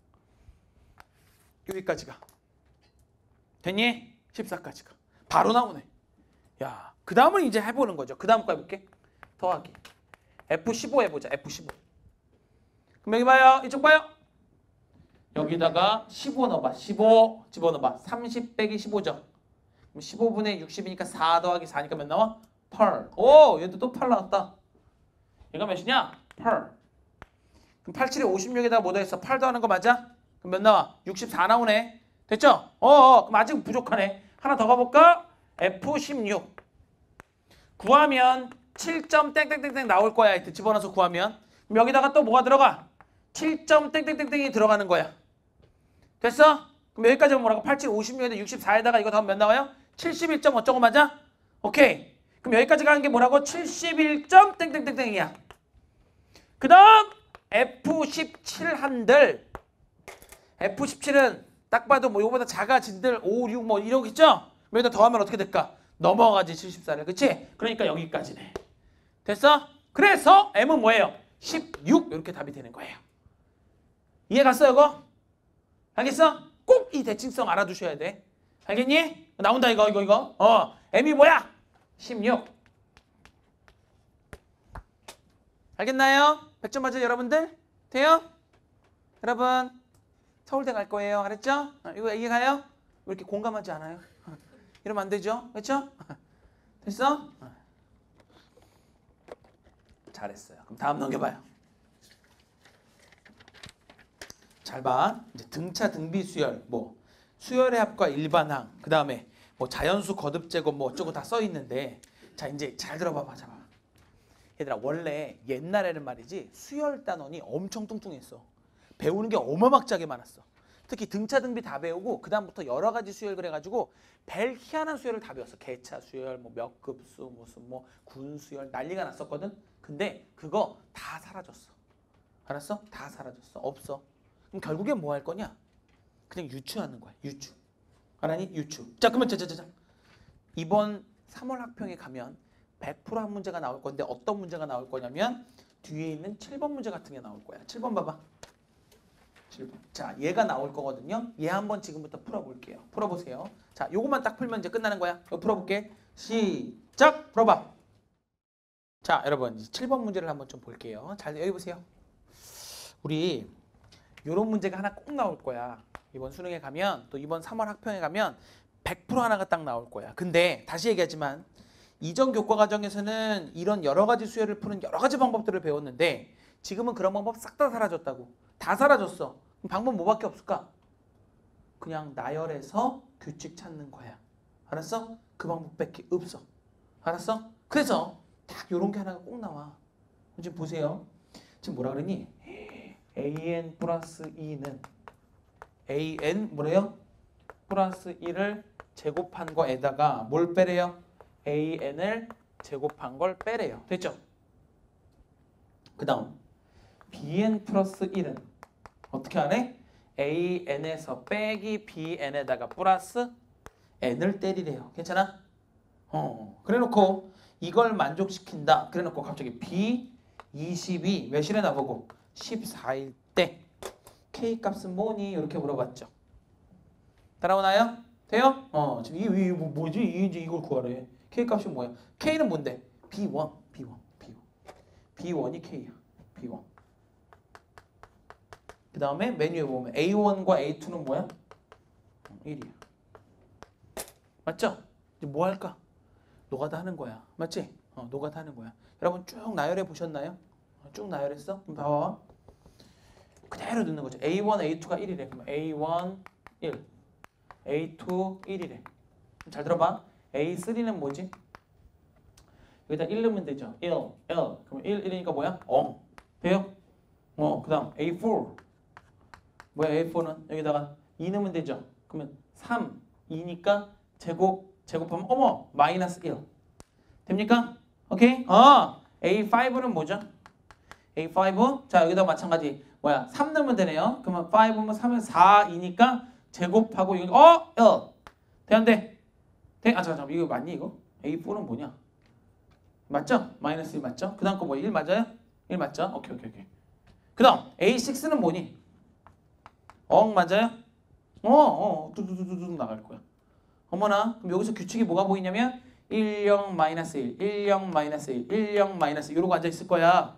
여기까지 가. 됐니? 14까지 가. 바로 나오네. 야, 그 다음은 이제 해보는 거죠. 그 다음 거 해볼게. 더하기 F15 해보자. F15. 그럼 여기 봐요. 이쪽 봐요. 여기다가 15 넣어봐. 15 집어넣어봐. 30 빼기 15죠. 그럼 15분의 60이니까 4 더하기 4니까 몇 나와? 8. 오, 얘도 또 8 나왔다. 얘가 몇이냐? 8. 그럼 8, 7에 56에다가 뭐 더했어? 8 더하는 거 맞아? 그럼 몇 나와? 64 나오네. 됐죠? 그럼 아직 부족하네. 하나 더 가볼까? F16. 구하면 7점 땡땡땡땡 나올 거야. 이때 집어넣어서 구하면. 그럼 여기다가 또 뭐가 들어가? 7점 땡땡땡땡이 들어가는 거야. 됐어? 그럼 여기까지 뭐라고? 87, 56에다 64에다가 이거 더하면 몇 나와요? 71점 어쩌고 맞아? 오케이. 그럼 여기까지 가는 게 뭐라고? 71점 땡땡땡땡이야. 그 다음 F17 한들. F17은 딱 봐도 뭐 이거보다 작아진들 5, 6 뭐 이러겠죠? 여기다 더하면 어떻게 될까? 넘어가지 74를. 그치? 그러니까 여기까지네. 됐어? 그래서 M은 뭐예요? 16 이렇게 답이 되는 거예요. 이해 갔어 이거? 알겠어? 꼭 이 대칭성 알아두셔야 돼. 알겠니? 나온다 이거. M이 뭐야? 16. 알겠나요? 100점 맞아요 여러분들? 돼요? 여러분 서울대 갈 거예요. 알았죠? 이거 이해 가요? 왜 이렇게 공감하지 않아요? 이러면 안 되죠? 그렇죠? 됐어? 잘했어요. 그럼 다음 넘겨봐요. 잘 봐. 이제 등차 등비 수열, 뭐 수열의 합과 일반항, 그 다음에 뭐 자연수 거듭 제곱 뭐 어쩌고 다 써 있는데, 자 이제 잘 들어봐봐. 자, 얘들아 원래 옛날에는 말이지 수열 단원이 엄청 뚱뚱했어. 배우는 게 어마막지하게 많았어. 특히 등차 등비 다 배우고 그 다음부터 여러 가지 수열 그래가지고 별 희한한 수열을 다 배웠어. 개차 수열, 뭐 몇 급수, 무슨 뭐 군 수열 난리가 났었거든. 근데 그거 다 사라졌어. 알았어? 다 사라졌어. 없어. 그럼 결국엔 뭐 할 거냐? 그냥 유추하는 거야. 유추. 알았니? 유추. 자 그러면 자. 이번 3월 학평에 가면 100% 한 문제가 나올 건데 어떤 문제가 나올 거냐면 뒤에 있는 7번 문제 같은 게 나올 거야. 7번 봐봐. 7번. 자, 얘가 나올 거거든요. 얘 한번 지금부터 풀어볼게요. 풀어보세요. 자, 요것만 딱 풀면 이제 끝나는 거야. 이거 풀어볼게. 시작! 풀어봐. 자, 여러분 7번 문제를 한번 좀 볼게요. 잘 여기 보세요. 우리 요런 문제가 하나 꼭 나올 거야. 이번 수능에 가면 또 이번 3월 학평에 가면 100% 하나가 딱 나올 거야. 근데 다시 얘기하지만 이전 교과 과정에서는 이런 여러 가지 수열을 푸는 여러 가지 방법들을 배웠는데 지금은 그런 방법 싹 다 사라졌다고. 다 사라졌어. 그럼 방법 뭐밖에 없을까? 그냥 나열해서 규칙 찾는 거야. 알았어? 그 방법밖에 없어. 알았어? 그래서 딱 요런 게 하나가 꼭 나와. 지금 보세요. 지금 뭐라 그러니? an 플러스 2는 an 뭐래요? 플러스 1을 제곱한 거에다가 뭘 빼래요? an을 제곱한 걸 빼래요. 됐죠? 그 다음 bn 플러스 1은 어떻게 하래? an에서 빼기 bn에다가 플러스 n을 때리래요. 괜찮아? 그래놓고 이걸 만족시킨다. 그래놓고 갑자기 b22 몇일에 나보고 14일 때 k 값은 뭐니? 이렇게 물어봤죠. 따라오나요? 돼요? 지금 이 뭐지? 이제 이걸 구하래. k 값이 뭐야? k는 뭔데? b1. b1이 k야. b1. 그 다음에 메뉴에 보면 a1과 a2는 뭐야? 1이야. 맞죠? 이제 뭐 할까? 노가다 하는 거야. 맞지? 노가다 하는 거야. 여러분 쭉 나열해 보셨나요? 쭉 나열했어? 그럼 봐봐. 그대로 넣는 거죠. A1, A2가 1이래. 그럼 A1, 1. A2, 1이래. 잘 들어봐. A3는 뭐지? 여기다 1 넣으면 되죠. 1, 1. 그럼 1, 1이니까 뭐야? 돼요? 그 다음 A4. 뭐야 A4는? 여기다가 2 넣으면 되죠. 그러면 3, 2니까 제곱하면 어머! 마이너스 1. 됩니까? 오케이? A5는 뭐죠? A5. 자, 여기다 마찬가지. 3 넣으면 되네요. 그러면 5면 3은 4이니까 제곱하고 여기 1. 돼, 안 돼? 돼? 잠깐만. 이거 맞니 이거? A4는 뭐냐? 맞죠? 마이너스 1 맞죠? 그 다음 거 뭐야? 1 맞아요? 1 맞죠? 오케이. 그 다음 A6는 뭐니? 맞아요? 뚜두두두두 나갈 거야. 어머나. 그럼 여기서 규칙이 뭐가 보이냐면 1, 0, 마이너스 1, 1, 0, 마이너스 1, 1, 0, 마이너스 1 이러고 앉아있을 거야.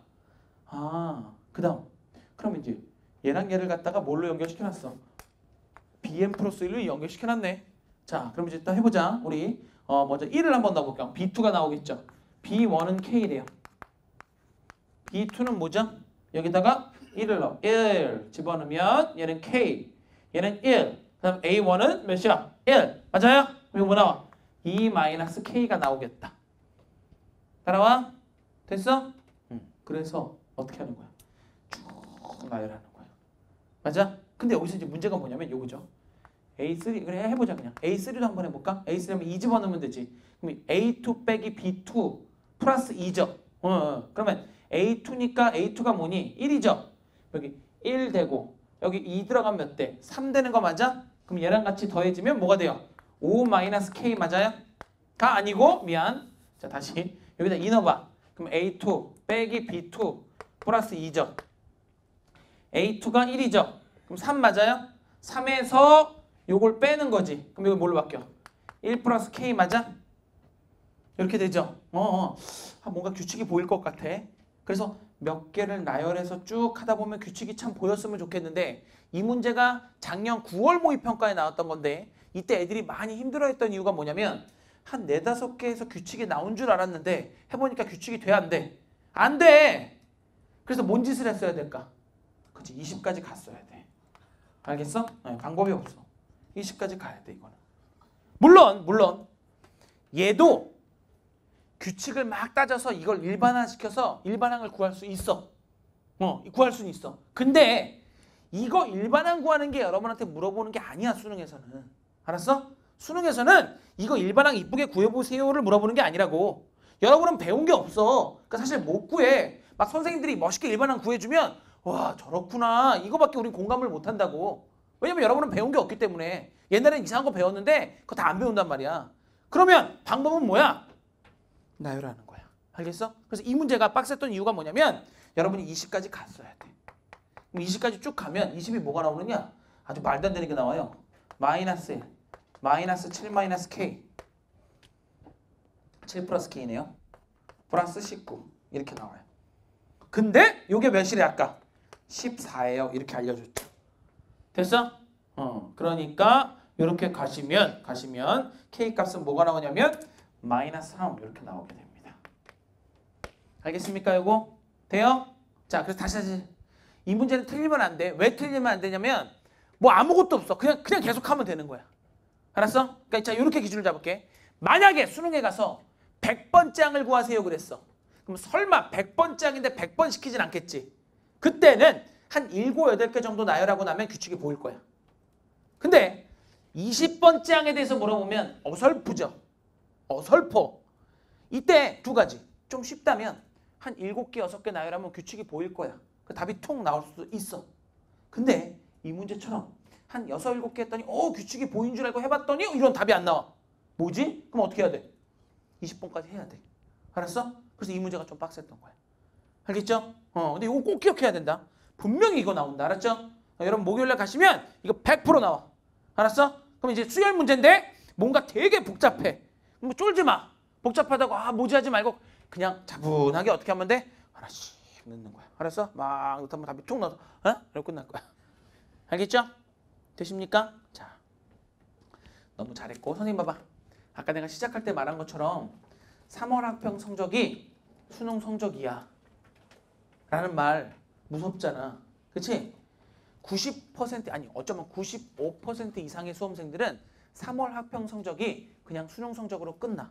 그 다음 그럼 이제 얘랑 얘를 갖다가 뭘로 연결시켜놨어? bn 플러스 1로 연결시켜놨네. 자, 그럼 이제 또 해보자. 우리 먼저 1을 한번 넣어볼게요. b2가 나오겠죠. b1은 k래요. b2는 뭐죠? 여기다가 1을 넣어. 1 집어넣으면 얘는 k, 얘는 1. 그 다음 a1은 몇이야? 1. 맞아요? 이거 뭐 나와? 2-k가 나오겠다. 따라와? 됐어? 그래서 어떻게 하는 거야? 쭉 나열하는 거야. 맞아? 근데 여기서 이제 문제가 뭐냐면 요거죠. A3 그래 해보자 그냥. A3도 한번 해볼까? A3 하면 2 집어넣으면 되지. 그럼 A2 빼기 B2 플러스 2죠. 그러면 A2니까 A2가 뭐니? 1이죠. 여기 1 되고 여기 2 들어가면 몇 대? 3 되는 거 맞아? 그럼 얘랑 같이 더해지면 뭐가 돼요? 5-K 맞아요? 가 아니고 미안. 자 다시 여기다 2 넣어봐. 그럼 A2 빼기 B2 플러스 2죠. A2가 1이죠. 그럼 3 맞아요? 3에서 요걸 빼는 거지. 그럼 이거 뭘로 바뀌어? 1 플러스 K 맞아? 이렇게 되죠. 뭔가 규칙이 보일 것 같아. 그래서 몇 개를 나열해서 쭉 하다 보면 규칙이 참 보였으면 좋겠는데 이 문제가 작년 9월 모의평가에 나왔던 건데 이때 애들이 많이 힘들어했던 이유가 뭐냐면 한 4-5개에서 규칙이 나온 줄 알았는데 해보니까 규칙이 돼 안 돼? 안 돼! 그래서 뭔 짓을 했어야 될까? 그치 20까지 갔어야 돼. 알겠어? 방법이 없어. 20까지 가야 돼 이거는. 물론 얘도 규칙을 막 따져서 이걸 일반화시켜서 일반항을 구할 수 있어. 구할 수는 있어. 근데 이거 일반항 구하는 게 여러분한테 물어보는 게 아니야 수능에서는. 알았어? 수능에서는 이거 일반항 이쁘게 구해보세요를 물어보는 게 아니라고. 여러분은 배운 게 없어. 그러니까 사실 못 구해. 막 선생님들이 멋있게 일반항 구해주면 와 저렇구나. 이거밖에 우린 공감을 못한다고. 왜냐면 여러분은 배운 게 없기 때문에. 옛날엔 이상한 거 배웠는데 그거 다 안 배운단 말이야. 그러면 방법은 뭐야? 나열하는 거야. 알겠어? 그래서 이 문제가 빡셌던 이유가 뭐냐면 여러분이 20까지 갔어야 돼. 그럼 20까지 쭉 가면 20이 뭐가 나오느냐? 아주 말도 안 되는 게 나와요. 마이너스 1, 마이너스 7 마이너스 K. 7 플러스 K네요. 플러스 19 이렇게 나와요. 근데 요게 몇이래 아까? 14예요. 이렇게 알려줬죠. 됐어? 그러니까 이렇게 가시면 K 값은 뭐가 나오냐면 마이너스 3 이렇게 나오게 됩니다. 알겠습니까? 요거? 돼요? 자, 그래서 다시 이 문제는 틀리면 안 돼. 왜 틀리면 안 되냐면 뭐 아무것도 없어. 그냥 계속 하면 되는 거야. 알았어? 그러니까 자, 이렇게 기준을 잡을게. 만약에 수능에 가서 100번 짱을 구하세요 그랬어. 그럼 설마 100번 짱인데 100번 시키진 않겠지. 그때는 한 7, 8개 정도 나열하고 나면 규칙이 보일 거야. 근데 20번 짱에 대해서 물어보면 어설프죠. 어설퍼. 이때 두 가지. 좀 쉽다면 한 7개, 6개 나열하면 규칙이 보일 거야. 그 답이 통 나올 수도 있어. 근데 이 문제처럼 한 6, 7개 했더니 규칙이 보인 줄 알고 해봤더니 이런 답이 안 나와. 뭐지? 그럼 어떻게 해야 돼? 20번까지 해야 돼. 알았어? 그래서 이 문제가 좀 빡셌던 거야. 알겠죠? 근데 이거 꼭 기억해야 된다. 분명히 이거 나온다. 알았죠? 여러분 목요일날 가시면 이거 100% 나와. 알았어? 그럼 이제 수열 문제인데 뭔가 되게 복잡해. 뭐 쫄지 마. 복잡하다고 뭐지 하지 말고 그냥 차분하게 어떻게 하면 돼? 하나씩 넣는 거야. 알았어? 막 넣다 답이 쭉 넣어서 이러고 끝날 거야. 알겠죠? 되십니까? 자, 너무 잘했고 선생님 봐봐. 아까 내가 시작할 때 말한 것처럼 3월 학평 성적이 수능 성적이야 라는 말 무섭잖아. 그치? 90% 아니 어쩌면 95% 이상의 수험생들은 3월 학평 성적이 그냥 수능 성적으로 끝나.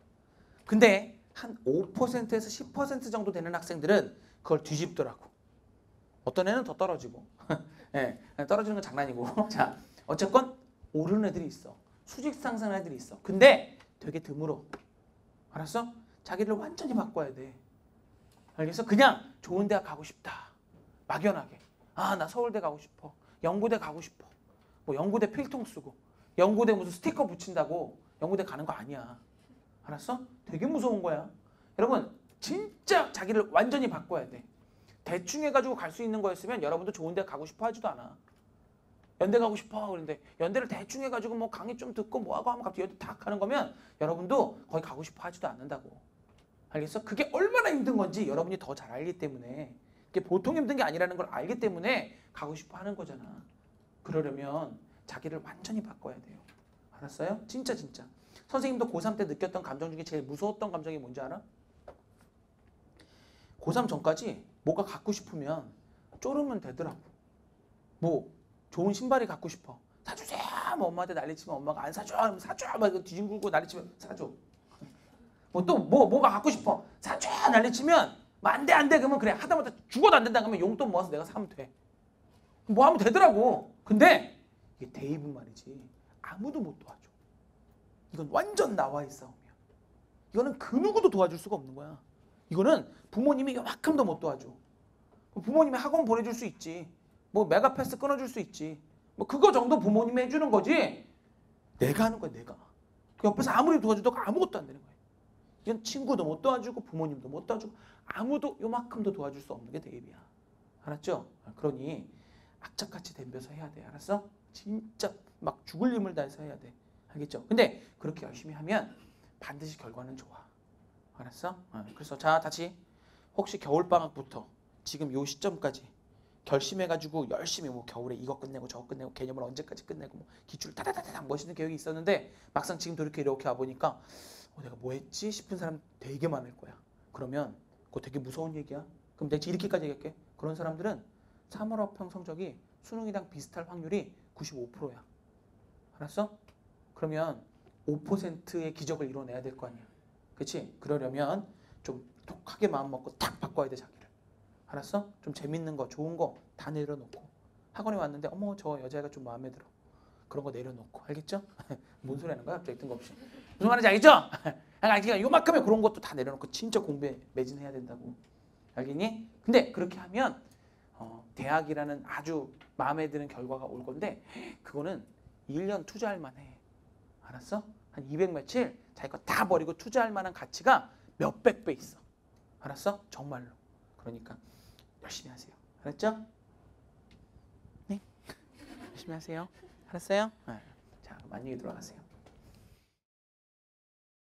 근데 한 5%에서 10% 정도 되는 학생들은 그걸 뒤집더라고. 어떤 애는 더 떨어지고 네, 떨어지는 건 장난이고 자 어쨌건 오르는 애들이 있어. 수직 상승하는 애들이 있어. 근데 되게 드물어. 알았어? 자기를 완전히 바꿔야 돼. 알겠어? 그냥 좋은 대학 가고 싶다. 막연하게. 나 서울대 가고 싶어. 연고대 가고 싶어. 뭐 연고대 필통 쓰고 연고대 무슨 스티커 붙인다고 연고대 가는 거 아니야. 알았어? 되게 무서운 거야. 여러분 진짜 자기를 완전히 바꿔야 돼. 대충 해가지고 갈 수 있는 거였으면 여러분도 좋은 대 가고 싶어 하지도 않아. 연대 가고 싶어 그런데 연대를 대충 해가지고 뭐 강의 좀 듣고 뭐하고 하면 갑자기 연대 탁 가는 거면 여러분도 거기 가고 싶어 하지도 않는다고. 알겠어? 그게 얼마나 힘든 건지 여러분이 더 잘 알기 때문에 그게 보통 힘든 게 아니라는 걸 알기 때문에 가고 싶어 하는 거잖아. 그러려면 자기를 완전히 바꿔야 돼요. 알았어요? 진짜. 선생님도 고3 때 느꼈던 감정 중에 제일 무서웠던 감정이 뭔지 알아? 고3 전까지 뭐가 갖고 싶으면 쪼르면 되더라고. 뭐 좋은 신발이 갖고 싶어. 사주세요. 뭐 엄마한테 난리치면 엄마가 안 사줘. 사줘. 막 뒤징글고 난리치면 사줘. 뭐 또 뭐가 갖고 싶어. 사줘. 난리치면 안 돼. 그러면 그래. 하다못해 죽어도 안 된다 그러면 용돈 모아서 내가 사면 돼. 뭐 하면 되더라고. 근데 이게 대입은 말이지. 아무도 못 도와줘. 이건 완전 나와의 싸움이야. 이거는 그 누구도 도와줄 수가 없는 거야. 이거는 부모님이 요만큼도 못 도와줘. 부모님이 학원 보내줄 수 있지. 뭐 메가패스 끊어줄 수 있지. 뭐 그거 정도 부모님이 해주는 거지. 내가 하는 거야 내가. 그 옆에서 아무리 도와줘도 아무것도 안 되는 거야. 이건 친구도 못 도와주고 부모님도 못 도와주고 아무도 요만큼도 도와줄 수 없는 게 대입이야. 알았죠? 그러니 악착같이 덤벼서 해야 돼. 알았어? 진짜 막 죽을 힘을 다해서 해야 돼. 알겠죠? 근데 그렇게 열심히 하면 반드시 결과는 좋아. 알았어? 그래서 자 다시 혹시 겨울방학부터 지금 요 시점까지 결심해가지고 열심히 뭐 겨울에 이거 끝내고 저거 끝내고 개념을 언제까지 끝내고 뭐 기출을 다다다닥 멋있는 계획이 있었는데 막상 지금 이렇게 와보니까 내가 뭐 했지 싶은 사람 되게 많을 거야. 그러면 그거 되게 무서운 얘기야. 그럼 내가 이렇게까지 얘기할게. 그런 사람들은 3월 학평 성적이 수능이랑 비슷할 확률이 95%야. 알았어? 그러면 5%의 기적을 이뤄내야 될 거 아니야. 그치? 그러려면 좀 독하게 마음 먹고 탁 바꿔야 돼 자기를. 알았어? 좀 재밌는 거 좋은 거 다 내려놓고 학원에 왔는데 어머 저 여자애가 좀 마음에 들어. 그런 거 내려놓고. 알겠죠? 뭔 소리 하는 거야? 갑자기 뜬금없이. 무슨 말인지 알겠죠? 그러니까 요만큼의 그런 것도 다 내려놓고 진짜 공부에 매진해야 된다고. 알겠니? 근데 그렇게 하면 대학이라는 아주 마음에 드는 결과가 올 건데 그거는 1년 투자할 만해. 알았어? 한 200 며칠 자기 거 다 버리고 투자할 만한 가치가 몇백 배 있어. 알았어? 정말로. 그러니까 열심히 하세요. 알았죠? 열심히 하세요. 알았어요? 네. 자, 만약에 들어가세요.